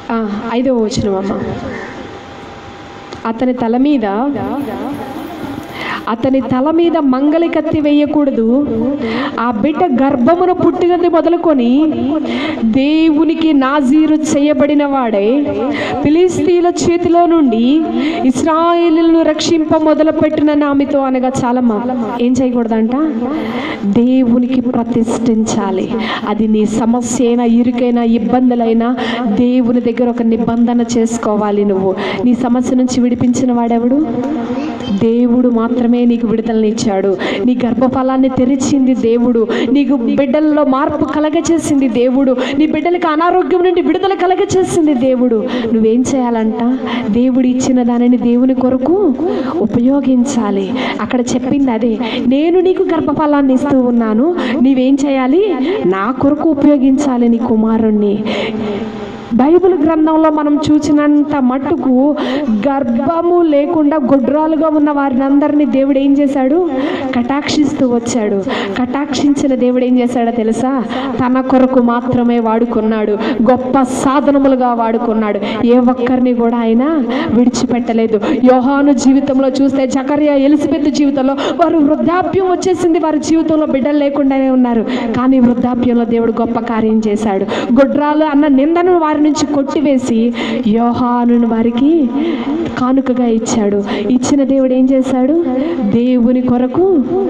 ఐదవ వచనం అమ్మ. అతని తల మీద అతని తల మీద మంగలి కత్తి వేయకూడదు. ఆ బిడ్డ గర్భమును పుట్టినది మొదలుకొని దేవునికి నాజీరు చేయబడిన వాడే ఫిలిష్తీయుల చేతిలో నుండి ఇశ్రాయేలును రక్షింప మొదలుపెట్టిన నామితో అనగా చాలమ్మా ఏం చేయకూడదంట, దేవునికి ప్రతిష్ఠించాలి. అది నీ సమస్య అయినా, ఇరుకైనా, ఇబ్బందులైనా దేవుని దగ్గర ఒక నిబంధన చేసుకోవాలి. నువ్వు నీ సమస్య నుంచి విడిపించిన వాడెవడు? దేవుడు మాత్రమే నీకు విడుదలనిచ్చాడు. నీ గర్భఫలాన్ని తెరిచింది దేవుడు. నీకు బిడ్డల్లో మార్పు కలగచేసింది దేవుడు. నీ బిడ్డలకు అనారోగ్యం నుండి విడుదల కలగచేసింది దేవుడు. నువ్వేం చేయాలంట, దేవుడు ఇచ్చిన దానిని దేవుని కొరకు ఉపయోగించాలి. అక్కడ చెప్పింది అదే, నేను నీకు గర్భఫలాన్ని ఇస్తూ ఉన్నాను, నీవేం చేయాలి, నా కొరకు ఉపయోగించాలి నీ కుమారుణ్ణి. బైబిల్ గ్రంథంలో మనం చూసినంత మట్టుకు గర్భము లేకుండా గొడ్రాలుగా ఉన్న వారిని అందరినీ దేవుడు ఏం చేశాడు, కటాక్షిస్తూ వచ్చాడు. కటాక్షించిన దేవుడు ఏం చేశాడో తెలుసా, తన కొరకు మాత్రమే వాడుకున్నాడు, గొప్ప సాధనములుగా వాడుకున్నాడు. ఏ ఒక్కరిని కూడా ఆయన విడిచిపెట్టలేదు. యోహాను జీవితంలో చూస్తే, జకర్యా, ఎలిజబెత్ జీవితంలో వారు వృద్ధాప్యం వచ్చేసింది, వారి జీవితంలో బిడ్డలు లేకుండానే ఉన్నారు. కానీ వృద్ధాప్యంలో దేవుడు గొప్ప కార్యం చేశాడు. గొడ్రాలు అన్న నిందను వారి నుంచి కొట్టివేసి యోహానును వారికి కానుకగా ఇచ్చాడు. ఇచ్చిన దేవుడు ఏం చేశాడు, దేవుని కొరకు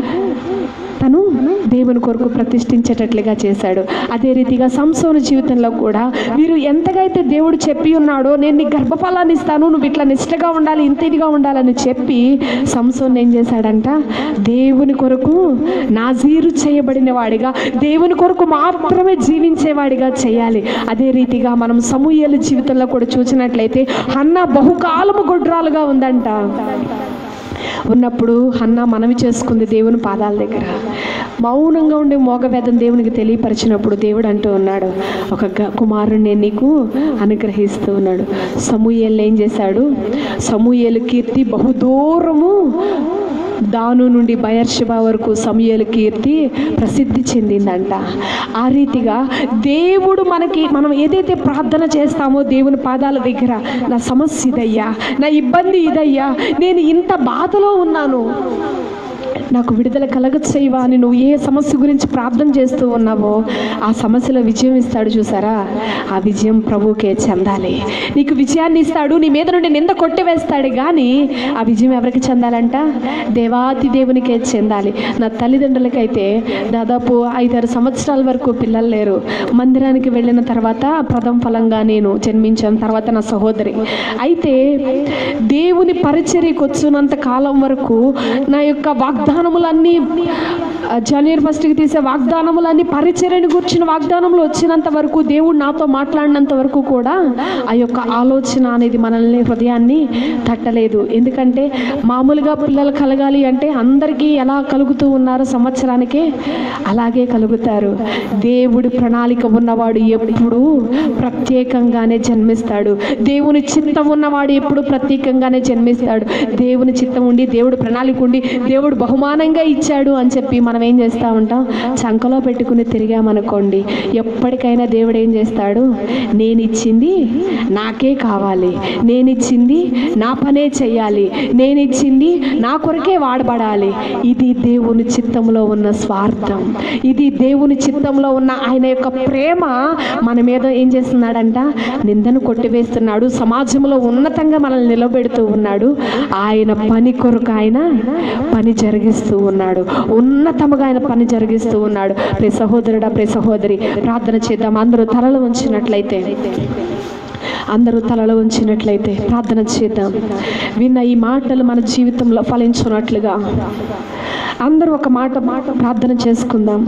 తను దేవుని కొరకు ప్రతిష్ఠించేటట్లుగా చేశాడు. అదే రీతిగా సంసోను జీవితంలో కూడా మీరు ఎంతగా అయితే దేవుడు చెప్పి ఉన్నాడో, నేను నీ గర్భఫలాన్ని ఇస్తాను, నువ్వు ఇట్లా నిష్ఠగా ఉండాలి, ఇంత ఇదిగా ఉండాలని చెప్పి సంసోను ఏం చేశాడంట, దేవుని కొరకు నాజీరు చేయబడిన వాడిగా, దేవుని కొరకు మాత్రమే జీవించేవాడిగా చేయాలి. అదే రీతిగా మనం సమూయేలు జీవితంలో కూడా చూసినట్లయితే హన్నా బహుకాలము గొడ్రాలుగా ఉందంట. ఉన్నప్పుడు హన్నా మనవి చేసుకుంది దేవుని పాదాల దగ్గర. మౌనంగా ఉండే మోగవేదం దేవునికి తెలియపరిచినప్పుడు దేవుడు అంటూ ఉన్నాడు, ఒక కుమారుణ్ణి నీకు అనుగ్రహిస్తూ ఉన్నాడు. సమూయేలు ఏం చేశాడు, సమూయేలు కీర్తి బహుదూరము, దాను నుండి బయర్షెబా వరకు సమూయేలు కీర్తి ప్రసిద్ధి చెందిందంట. ఆ రీతిగా దేవుడు మనకి, మనం ఏదైతే ప్రార్థన చేస్తామో దేవుని పాదాల దగ్గర, నా సమస్య ఇదయ్యా, నా ఇబ్బంది ఇదయ్యా, నేను ఇంత బాధలో ఉన్నాను, నాకు విడుదల కలగచేయవా అని నువ్వు ఏ సమస్య గురించి ప్రార్థన చేస్తూ ఉన్నావో ఆ సమస్యలో విజయం ఇస్తాడు. చూసారా, ఆ విజయం ప్రభువుకే చెందాలి. నీకు విజయాన్ని ఇస్తాడు, నీ మీద నుండి నింద కొట్టివేస్తాడు, కానీ ఆ విజయం ఎవరికి చెందాలంట, దేవాతి దేవునికే చెందాలి. నా తల్లిదండ్రులకైతే దాదాపు ఐదారు సంవత్సరాల వరకు పిల్లలు లేరు. మందిరానికి వెళ్ళిన తర్వాత ప్రథమ ఫలంగా నేను జన్మించాను, తర్వాత నా సహోదరి. అయితే దేవుని పరిచర్యకు వచ్చినంత కాలం వరకు నా యొక్క వాగ్దానం వాగ్దానములన్నీ, జనవరి ఫస్ట్కి తీసే వాగ్దానములన్నీ, పరిచర్యను గురించిన వాగ్దానములు వచ్చినంత వరకు, దేవుడు నాతో మాట్లాడినంత వరకు కూడా ఆ యొక్క ఆలోచన అనేది మనల్ని, హృదయాన్ని తట్టలేదు. ఎందుకంటే మామూలుగా పిల్లలు కలగాలి అంటే అందరికీ ఎలా కలుగుతూ ఉన్నారో సంవత్సరానికే అలాగే కలుగుతారు. దేవుడి ప్రణాళిక ఉన్నవాడు ఎప్పుడు ప్రత్యేకంగానే జన్మిస్తాడు. దేవుని చిత్తం ఉన్నవాడు ఎప్పుడు ప్రత్యేకంగానే జన్మిస్తాడు. దేవుని చిత్తం ఉండి, దేవుడు ప్రణాళిక ఉండి, దేవుడు బహుమానంగా ఇచ్చాడు అని చెప్పి మనం ఏం చేస్తూ ఉంటాం, చంకలో పెట్టుకుని తిరిగామనుకోండి, ఎప్పటికైనా దేవుడు ఏం చేస్తాడు, నేను ఇచ్చింది నాకే కావాలి, నేను ఇచ్చింది నా పనే చెయ్యాలి, నేను ఇచ్చింది నా కొరకే వాడబడాలి. ఇది దేవుని చిత్తంలో ఉన్న స్వార్థం, ఇది దేవుని చిత్తంలో ఉన్న ఆయన యొక్క ప్రేమ మన మీద ఏం చేస్తున్నాడంట, నిందను కొట్టివేస్తున్నాడు, సమాజంలో ఉన్నతంగా మనల్ని నిలబెడుతూ ఉన్నాడు. ఆయన పని కొరకు ఆయన పని జరిగిస్తూ ఉన్నాడు, ఉన్నతముగా ఆయన పని జరిగిస్తూ ఉన్నాడు. ప్రియ సహోదరుడా, ప్రియ సహోదరి, ప్రార్థన చేద్దాం. అందరూ తలలు ఉంచినట్లయితే అందరూ తలలో ఉంచినట్లయితే ప్రార్థన చేద్దాం. విన్న ఈ మాటలు మన జీవితంలో ఫలించున్నట్లుగా అందరూ ఒక మాట మాట ప్రార్థన చేసుకుందాం.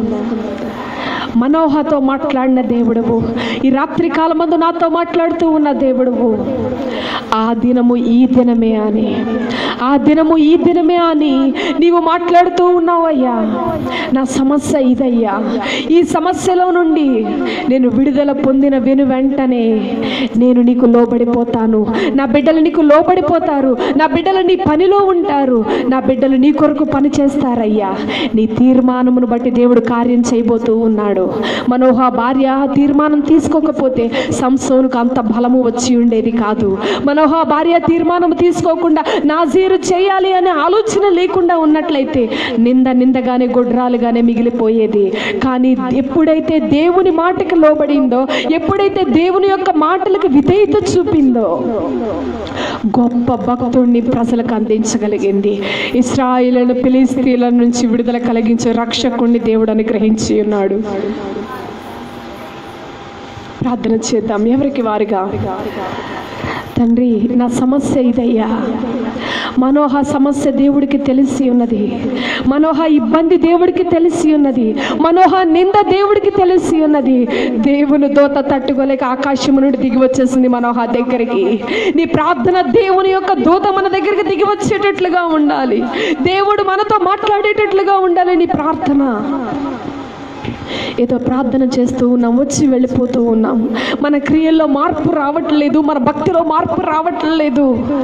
మనోహతో మాట్లాడిన దేవుడవు, ఈ రాత్రి కాలమందు నాతో మాట్లాడుతూ ఉన్న దేవుడవు, ఆ దినము ఈ దినమే అని, ఆ దినము ఈ దినమే అని నీవు మాట్లాడుతూ ఉన్నావయ్యా. నా సమస్య ఇదయ్యా, ఈ సమస్యలో నుండి నేను విడుదల పొందిన వెను వెంటనే నేను నీకు లోబడిపోతాను, నా బిడ్డలు నీకు లోబడిపోతారు, నా బిడ్డలు నీ పనిలో ఉంటారు, నా బిడ్డలు నీ కొరకు పని చేస్తారయ్యా. నీ తీర్మానమును బట్టి దేవుడు కార్యం చేయబోతూ ఉన్నాడు. ఉన్నాడు. మనోహ భార్య తీర్మానం తీసుకోకపోతే సంసోనుకు అంత బలము వచ్చి ఉండేది కాదు. మనోహ భార్య తీర్మానం తీసుకోకుండా నాజీరు చేయాలి అనే ఆలోచన లేకుండా ఉన్నట్లయితే నింద నిందగానే గొడ్రాలుగానే మిగిలిపోయేది. కానీ ఎప్పుడైతే దేవుని మాటకి లోబడిందో, ఎప్పుడైతే దేవుని యొక్క మాటలకు విధేయత చూపిందో, గొప్ప భక్తుడిని ప్రజలకు అందించగలిగింది. ఇశ్రాయేలును ఫిలిష్తీయుల నుంచి విడుదల కలిగించే రక్షకుడిని దేవుడు అనుగ్రహించి ఉన్నాడు. ప్రార్థన చేద్దాం ఎవరికి వారుగా. తండ్రి, నా సమస్య ఇదయ్యా. మనోహ సమస్య దేవుడికి తెలిసి ఉన్నది. మనోహ ఇబ్బంది దేవుడికి తెలిసి ఉన్నది. మనోహ నింద దేవుడికి తెలిసి ఉన్నది. దేవుని దోత తట్టుకోలేక ఆకాశము నుండి దిగి వచ్చేసింది మనోహ దగ్గరికి. నీ ప్రార్థన దేవుని యొక్క దూత మన దగ్గరికి దిగి వచ్చేటట్లుగా ఉండాలి. దేవుడు మనతో మాట్లాడేటట్లుగా ఉండాలి నీ ప్రార్థన. ఏదో ప్రార్థన చేస్తూ ఉన్నాం, వచ్చి వెళ్ళిపోతూ ఉన్నాం. మన క్రియల్లో మార్పు రావట్లేదు, మన భక్తిలో మార్పు రావట్లేదు.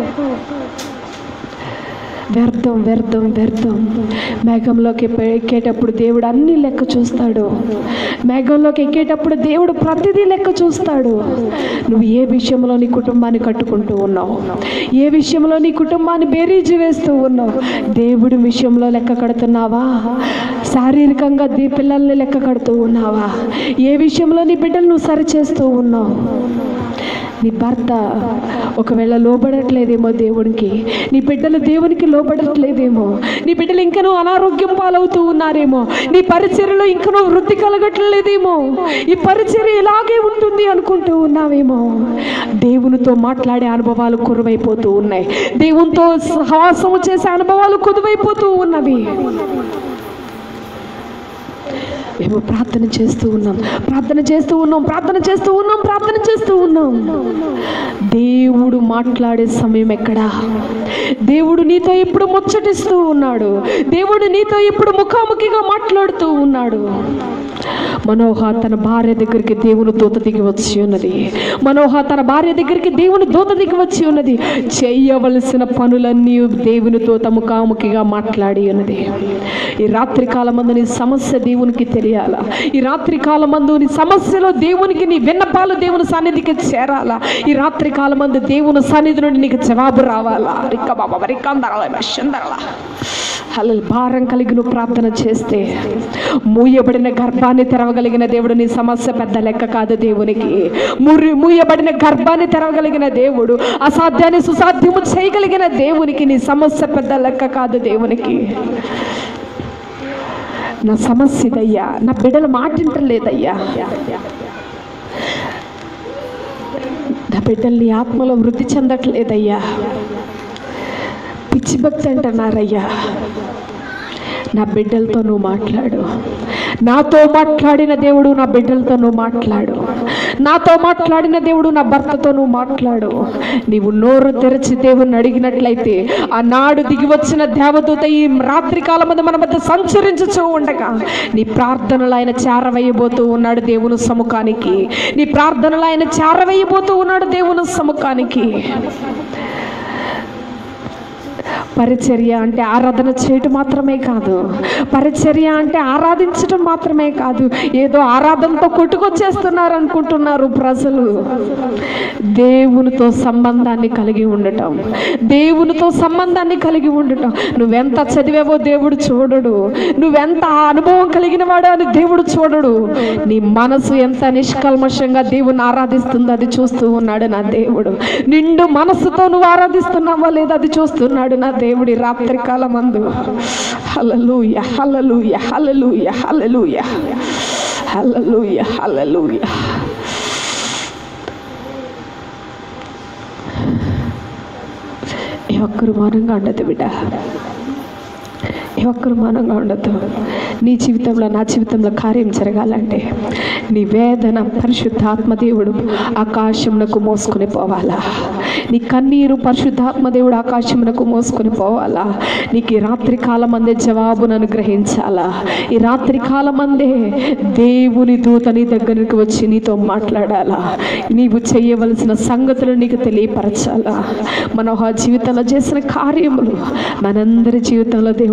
వ్యర్థం వ్యర్థం వ్యర్థం. మేఘంలోకి ఎక్కేటప్పుడు దేవుడు అన్ని లెక్క చూస్తాడు. మేఘంలోకి ఎక్కేటప్పుడు దేవుడు ప్రతిదీ లెక్క చూస్తాడు. నువ్వు ఏ విషయంలో నీ కుటుంబాన్ని కట్టుకుంటూ ఉన్నావు, ఏ విషయంలో నీ కుటుంబాన్ని బేరీజు వేస్తూ ఉన్నావు, దేవుడి విషయంలో లెక్క కడుతున్నావా? శారీరకంగా నీ పిల్లల్ని లెక్క కడుతూ ఉన్నావా? ఏ విషయంలో నీ బిడ్డలు నువ్వు సరి చేస్తూ ఉన్నావు? నీ భర్త ఒకవేళ లోబడట్లేదేమో దేవునికి, నీ బిడ్డలు దేవునికి లోబడట్లేదేమో, నీ బిడ్డలు ఇంకనూ అనారోగ్యం పాలవుతూ ఉన్నారేమో, నీ పరిచర్యలో ఇంకనూ వృద్ధి కలగట్లేదేమో, ఈ పరిచర్య ఇలాగే ఉంటుంది అనుకుంటూ ఉన్నావేమో. దేవునితో మాట్లాడే అనుభవాలు కురువైపోతూ ఉన్నాయి. దేవునితో సహవాసము చేసే అనుభవాలు కుదువైపోతూ ఉన్నవి. మేము ప్రార్థన చేస్తూ ఉన్నాం ప్రార్థన చేస్తూ ఉన్నాం ప్రార్థన చేస్తూ ఉన్నాం ప్రార్థన చేస్తూ ఉన్నాం దేవుడు మాట్లాడే సమయం ఎక్కడా? దేవుడు నీతో ఇప్పుడు ముచ్చటిస్తూ ఉన్నాడు. దేవుడు నీతో ఇప్పుడు ముఖాముఖిగా మాట్లాడుతూ ఉన్నాడు. మనోహ తన భార్య దగ్గరికి దేవుని దూత దిగి వచ్చి ఉన్నది. మనోహ తన భార్య దగ్గరికి దేవుని దూత దిగి వచ్చి ఉన్నది. చేయవలసిన పనులన్నీ దేవుని దూత ముఖాముఖిగా మాట్లాడి ఉన్నది. ఈ రాత్రి కాలమందు నీ సమస్య దేవునికి తెలియాలా? ఈ రాత్రి కాలమందు నీ సమస్యలో దేవునికి నీ విన్నపాలు దేవుని సన్నిధికి చేరాలా? ఈ రాత్రి కాలమందు దేవుని సన్నిధి నుండి నీకు జవాబు రావాలా? రిక్క బాబా రిక్కందరలా అలా భారం కలిగి నువ్వు ప్రార్థన చేస్తే మూయబడిన గర్భాన్ని తెరవగలిగిన దేవుడు నీ సమస్య పెద్ద లెక్క కాదు దేవునికి. మురి మూయబడిన గర్భాన్ని తెరవగలిగిన దేవుడు, అసాధ్యాన్ని సుసాధ్యము చేయగలిగిన దేవునికి నీ సమస్య పెద్ద లెక్క కాదు దేవునికి. నా సమస్య ఇదయ్యా, నా బిడ్డలు మాటింటలేదయ్యా, నా బిడ్డల్ని ఆత్మలో వృద్ధి చెందట్లేదయ్యా, పిచ్చి భక్తి అంటున్నారయ్యా. నా బిడ్డలతో నువ్వు మాట్లాడు. నాతో మాట్లాడిన దేవుడు నా బిడ్డలతో నువ్వు మాట్లాడు. నాతో మాట్లాడిన దేవుడు నా భర్తతో నువ్వు మాట్లాడు. నీవు నోరు తెరచి దేవుణ్ణి అడిగినట్లయితే ఆనాడు దిగి వచ్చిన దేవదూత ఈ రాత్రి కాలం మీద మన మధ్య సంచరించుచూ ఉండగా నీ ప్రార్థనలు ఆయన చేరవేయబోతూ ఉన్నాడు దేవుని సముఖానికి. నీ ప్రార్థనలు ఆయన చేరవేయబోతూ ఉన్నాడు దేవుని సముఖానికి. పరిచర్య అంటే ఆరాధన చేయటం మాత్రమే కాదు. పరిచర్య అంటే ఆరాధించటం మాత్రమే కాదు. ఏదో ఆరాధనతో కొట్టుకొచ్చేస్తున్నారు అనుకుంటున్నారు ప్రజలు. దేవునితో సంబంధాన్ని కలిగి ఉండటం, దేవునితో సంబంధాన్ని కలిగి ఉండటం. నువ్వెంత చదివేవో దేవుడు చూడడు, నువ్వెంత అనుభవం కలిగిన వాడో అని దేవుడు చూడడు. నీ మనసు ఎంత నిష్కల్మషంగా దేవుని ఆరాధిస్తుందో అది చూస్తూ ఉన్నాడు నా దేవుడు. నిండు మనసుతో నువ్వు ఆరాధిస్తున్నావా లేదా అది చూస్తున్నాడు నా దేవుడి రాత్రి కాలమందు. హల్లెలూయా హల్లెలూయా హల్లెలూయా హల్లెలూయా హల్లెలూయా హల్లెలూయా. ఏ ఒక్కరు మౌనంగా ఉండదు బిడ్డ, ఏ ఒక్కరు మౌనంగా ఉండదు. నీ జీవితంలో నా జీవితంలో కార్యం జరగాలంటే నీ వేదన పరిశుద్ధాత్మదేవుడు ఆకాశమునకు మోసుకొని పోవాలా? నీ కన్నీరు పరిశుద్ధాత్మదేవుడు ఆకాశమునకు మోసుకొని పోవాలా? నీకు ఈ రాత్రి కాలం అందే జవాబును అనుగ్రహించాలా? ఈ రాత్రి కాలం అందే దేవుని దూత నీ దగ్గరికి వచ్చి నీతో మాట్లాడాలా? నీవు చేయవలసిన సంగతులు నీకు తెలియపరచాలా? మనోహ జీవితంలో చేసిన కార్యములు మనందరి జీవితంలో దేవుడు చేయాలి.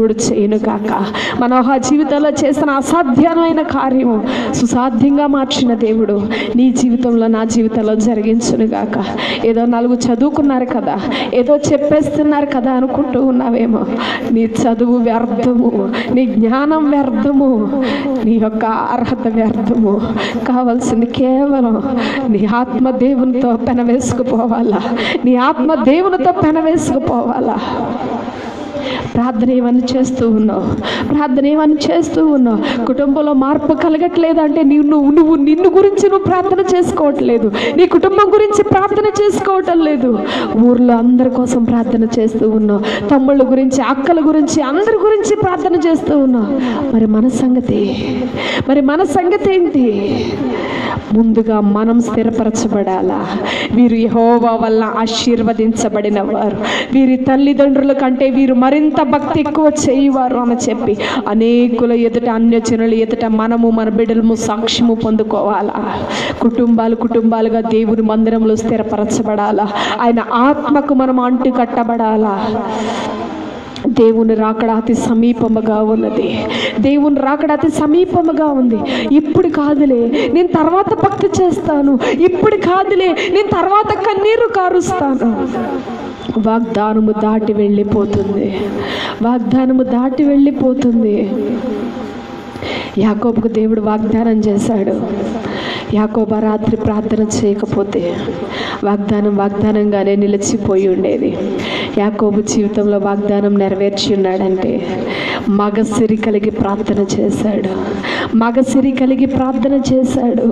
చేయను గాక. మనోహ జీవితంలో చేసిన అసాధ్యమైన కార్యము సుసాధ్యంగా మార్చిన దేవుడు నీ జీవితంలో నా జీవితంలో జరిగించును గాక. ఏదో నలుగురు చదువుకున్నారు కదా, ఏదో చెప్పేస్తున్నారు కదా అనుకుంటూ ఉన్నావేమో. నీ చదువు వ్యర్థము, నీ జ్ఞానం వ్యర్థము, నీ యొక్క అర్హత వ్యర్థము. కావాల్సింది కేవలం నీ ఆత్మ దేవునితో పెనవేసుకుపోవాలా, నీ ఆత్మ దేవునితో పెనవేసుకుపోవాలా. ప్రార్థన ఏమని చేస్తూ ఉన్నావు, ప్రార్థన ఏమని చేస్తూ ఉన్నావు. కుటుంబంలో మార్పు కలగట్లేదు అంటే నీవు నువ్వు నువ్వు నిన్ను గురించి నువ్వు ప్రార్థన చేసుకోవట్లేదు, నీ కుటుంబం గురించి ప్రార్థన చేసుకోవటం లేదు. ఊర్లో అందరి కోసం ప్రార్థన చేస్తూ ఉన్నావు, తమ్ముళ్ళ గురించి, అక్కల గురించి, అందరి గురించి ప్రార్థన చేస్తూ ఉన్నావు. మరి మన సంగతి, మరి మన సంగతి ఏంటి? ముందుగా మనం స్థిరపరచబడాలా. వీరు యెహోవా వల్ల ఆశీర్వదించబడిన వారు, వీరి తల్లిదండ్రుల కంటే వీరు మరింత భక్తి ఎక్కువ చేయువారు అని చెప్పి అనేకుల ఎదుట, అన్యజనుల ఎదుట మనము మన బిడ్డలము సాక్ష్యము పొందుకోవాలా. కుటుంబాలు కుటుంబాలుగా దేవుని మందిరంలో స్థిరపరచబడాలా. ఆయన ఆత్మకు మనం అంటు కట్టబడాలా. దేవుని రాకడ అతి సమీపముగా ఉన్నది, దేవుని రాకడ అతి సమీపముగా ఉంది. ఇప్పుడు కాదులే నేను తర్వాత భక్తి చేస్తాను, ఇప్పుడు కాదులే నేను తర్వాత కన్నీరు కారుస్తాను. వాగ్దానము దాటి వెళ్ళిపోతుంది, వాగ్దానము దాటి వెళ్ళిపోతుంది. యాకోబుకు దేవుడు వాగ్దానం చేశాడు. యాకోబు రాత్రి ప్రార్థన చేయకపోతే వాగ్దానం వాగ్దానంగానే నిలిచిపోయి ఉండేది. యాకోబు జీవితంలో వాగ్దానం నెరవేర్చి ఉన్నాడంటే మగసిరి కలిగి ప్రార్థన చేశాడు, మగసిరి కలిగి ప్రార్థన చేశాడు.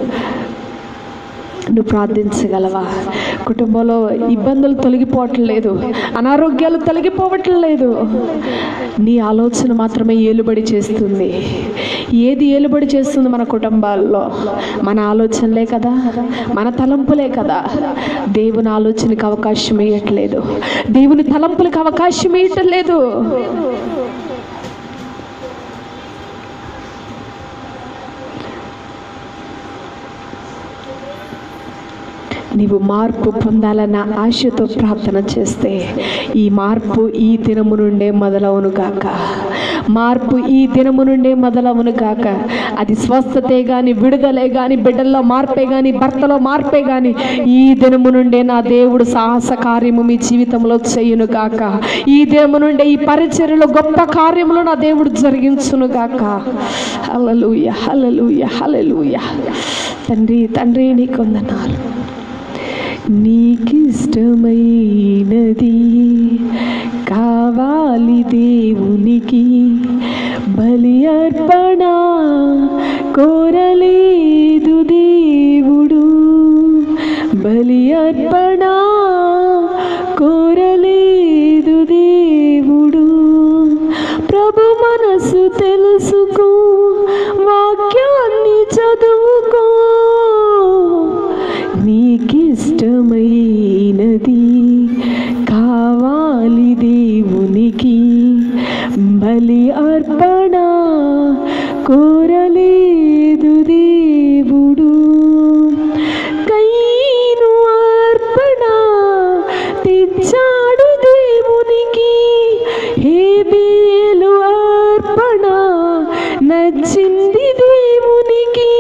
నువ్వు ప్రార్థించగలవా? కుటుంబంలో ఇబ్బందులు తొలగిపోవట్లేదు, అనారోగ్యాలు తొలగిపోవట్లేదు. నీ ఆలోచన మాత్రమే ఏలుబడి చేస్తుంది. ఏది ఏలుబడి చేస్తుంది మన కుటుంబాల్లో? మన ఆలోచనలే కదా, మన తలంపులే కదా. దేవుని ఆలోచనకి అవకాశం ఇవ్వట్లేదు, దేవుని తలంపులకు అవకాశం ఇవ్వట్లేదు. నీవు మార్పు పొందాలన్న ఆశతో ప్రార్థన చేస్తే ఈ మార్పు ఈ దినము నుండే మొదలవును గాక, మార్పు ఈ దినము నుండే మొదలవును గాక. అది స్వస్థతే కానీ, విడుదలే కానీ, బిడ్డల్లో మార్పే కానీ, భర్తలో మార్పే కానీ ఈ దినము నుండే నా దేవుడు సాహస కార్యము మీ జీవితంలో చేయును గాక. ఈ దినము నుండే ఈ పరిచర్యలో గొప్ప కార్యములు నా దేవుడు జరిగించును గాక. హల్లెలూయా, హల్లెలూయా, హల్లెలూయా. తండ్రి, తండ్రి నీకు వందనాలు. నీకిష్టమైనది కావాలి దేవునికి, బలి అర్పణ కోరలేదు దేవుడు, బలి అర్పణ కోరలేదు దేవుడు. ప్రభు మనసు తెలుసుకో, వాక్యాన్ని చదువుకో. నీకిష్టమైనది కావాలి దేవునికి, బలి అర్పణ కోరలేదు దేవుడు. కయీను అర్పణ తెచ్చాడు దేవునికి, హేబేలు అర్పణ నచ్చింది దేవునికి.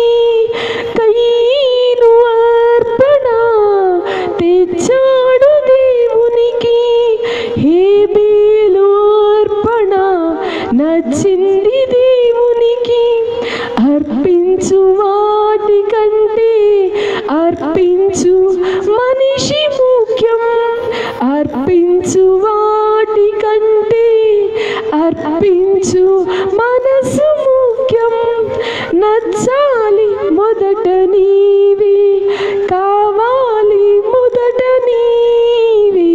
కయీను అర్పణ తెచ్చాడు దేవునికి, హేబేలు అర్పణ నచ్చింది దేవునికి. అర్పించు వాటి కంటే అర్పించు మనిషి ముఖ్యం, అర్పించు వాటి కంటే అర్పించు మనసు ముఖ్యం. నచ్చాలి మొదట నీవి, కావాలి మొదట నీవి.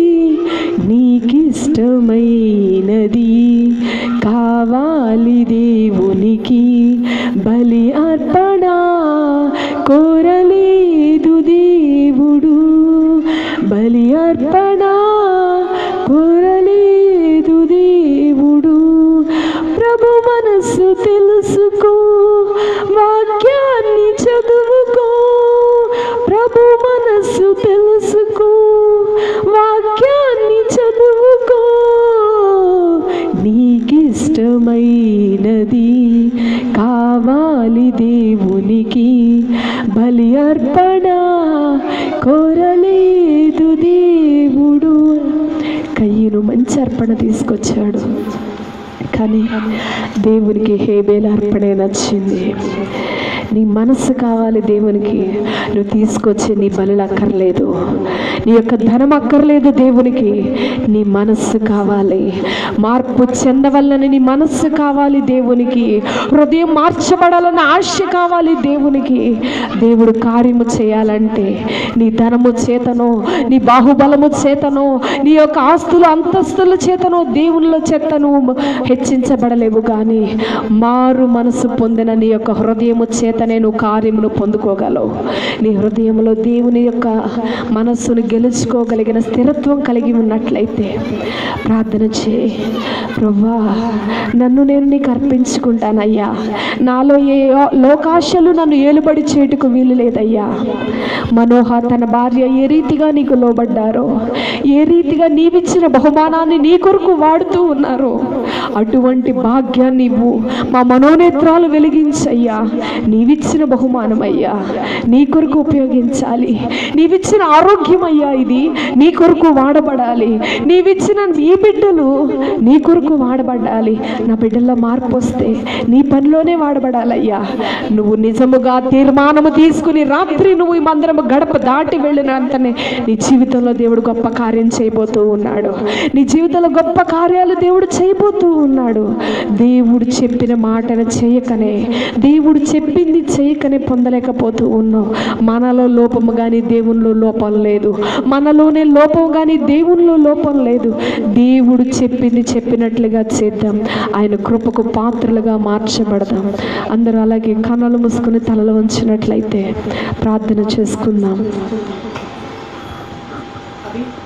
నీకిష్టమైనది కావాలి దేవునికి, బలి అర్పణ కోరలేదు దేవుడు, బలి అర్పణ కోరలేదు దేవుడు. ప్రభు మనసు తెలుసుకో, వాక్యాన్ని చదువుకో. ప్రభు మనసు తెలుసుకో, వాక్యాన్ని చదువుకో. నీకి ఇష్టమైనది కావాలి దేవునికి, బలి అర్పణ కోరలేదు దేవుడు. కయ్యను మంచి అర్పణ తీసుకొచ్చాడు, కానీ దేవునికి హేబేలు అర్పణే నచ్చింది. నీ మనస్సు కావాలి దేవునికి, నువ్వు తీసుకొచ్చే నీ బలులు అక్కర్లేదు, నీ యొక్క ధనం అక్కర్లేదు దేవునికి, నీ మనస్సు కావాలి. మార్పు చెందవల్లని నీ మనస్సు కావాలి దేవునికి, హృదయం మార్చబడాలన్న ఆశ కావాలి దేవునికి. దేవుడు కార్యము చేయాలంటే నీ ధనము చేతనో, నీ బాహుబలము చేతనో, నీ యొక్క ఆస్తులు అంతస్తుల చేతనో, దేవుళ్ళ చేతను హెచ్చించబడలేవు. కానీ మారు మనసు పొందిన నీ యొక్క హృదయము చేత నేను కార్యమును పొందుకోగలవు. నీ హృదయంలో దేవుని యొక్క మనస్సును గెలుచుకోగలిగిన స్థిరత్వం కలిగి ఉన్నట్లయితే ప్రార్థన చేయి. ప్రభువా, నన్ను నేను నీకు అర్పించుకుంటానయ్యా. నాలో ఏ లోకాశలు నన్ను ఏలుబడి చేయుటకు వీలు లేదయ్యా. మనోహ తన భార్య ఏ రీతిగా నీకు లోబడ్డారో, ఏ రీతిగా నీవిచ్చిన బహుమానాన్ని నీ కొరకు వాడుతూ ఉన్నారో, అటువంటి భాగ్యాన్ని నీవు మా మనోనేత్రాలు వెలిగించయ్యా. నీవిచ్చిన బహుమానం అయ్యా, నీ కొరకు ఉపయోగించాలి. నీవిచ్చిన ఆరోగ్యం అయ్యా, ఇది నీ కొరకు వాడబడాలి. నీవిచ్చిన ఈ బిడ్డలు నీ కొరకు వాడబడాలి. నా బిడ్డల్లో మార్పు వస్తే నీ పనిలోనే వాడబడాలయ్యా. నువ్వు నిజముగా తీర్మానము తీసుకుని రాత్రి నువ్వు ఈ మందిరము గడప దాటి వెళ్ళినంతనే నీ జీవితంలో దేవుడు గొప్ప కార్యం చేయబోతూ ఉన్నాడు. నీ జీవితంలో గొప్ప కార్యాలు దేవుడు చేయబోతూ ఉన్నాడు. దేవుడు చెప్పిన మాటను చేయకనే, దేవుడు చెప్పింది చేయకనే పొందలేకపోతూ ఉన్నాం. మనలో లోపము కానీ దేవునిలో లోపం లేదు, మనలోనే లోపం కానీ దేవునిలో లోపం లేదు. దేవుడు చెప్పింది చెప్పినట్లుగా చేద్దాం, ఆయన కృపకు పాత్రలుగా మార్చబడదాం. అందరూ అలాగే కన్నులు మూసుకుని తలలు వంచినట్లయితే ప్రార్థన చేసుకుందాం.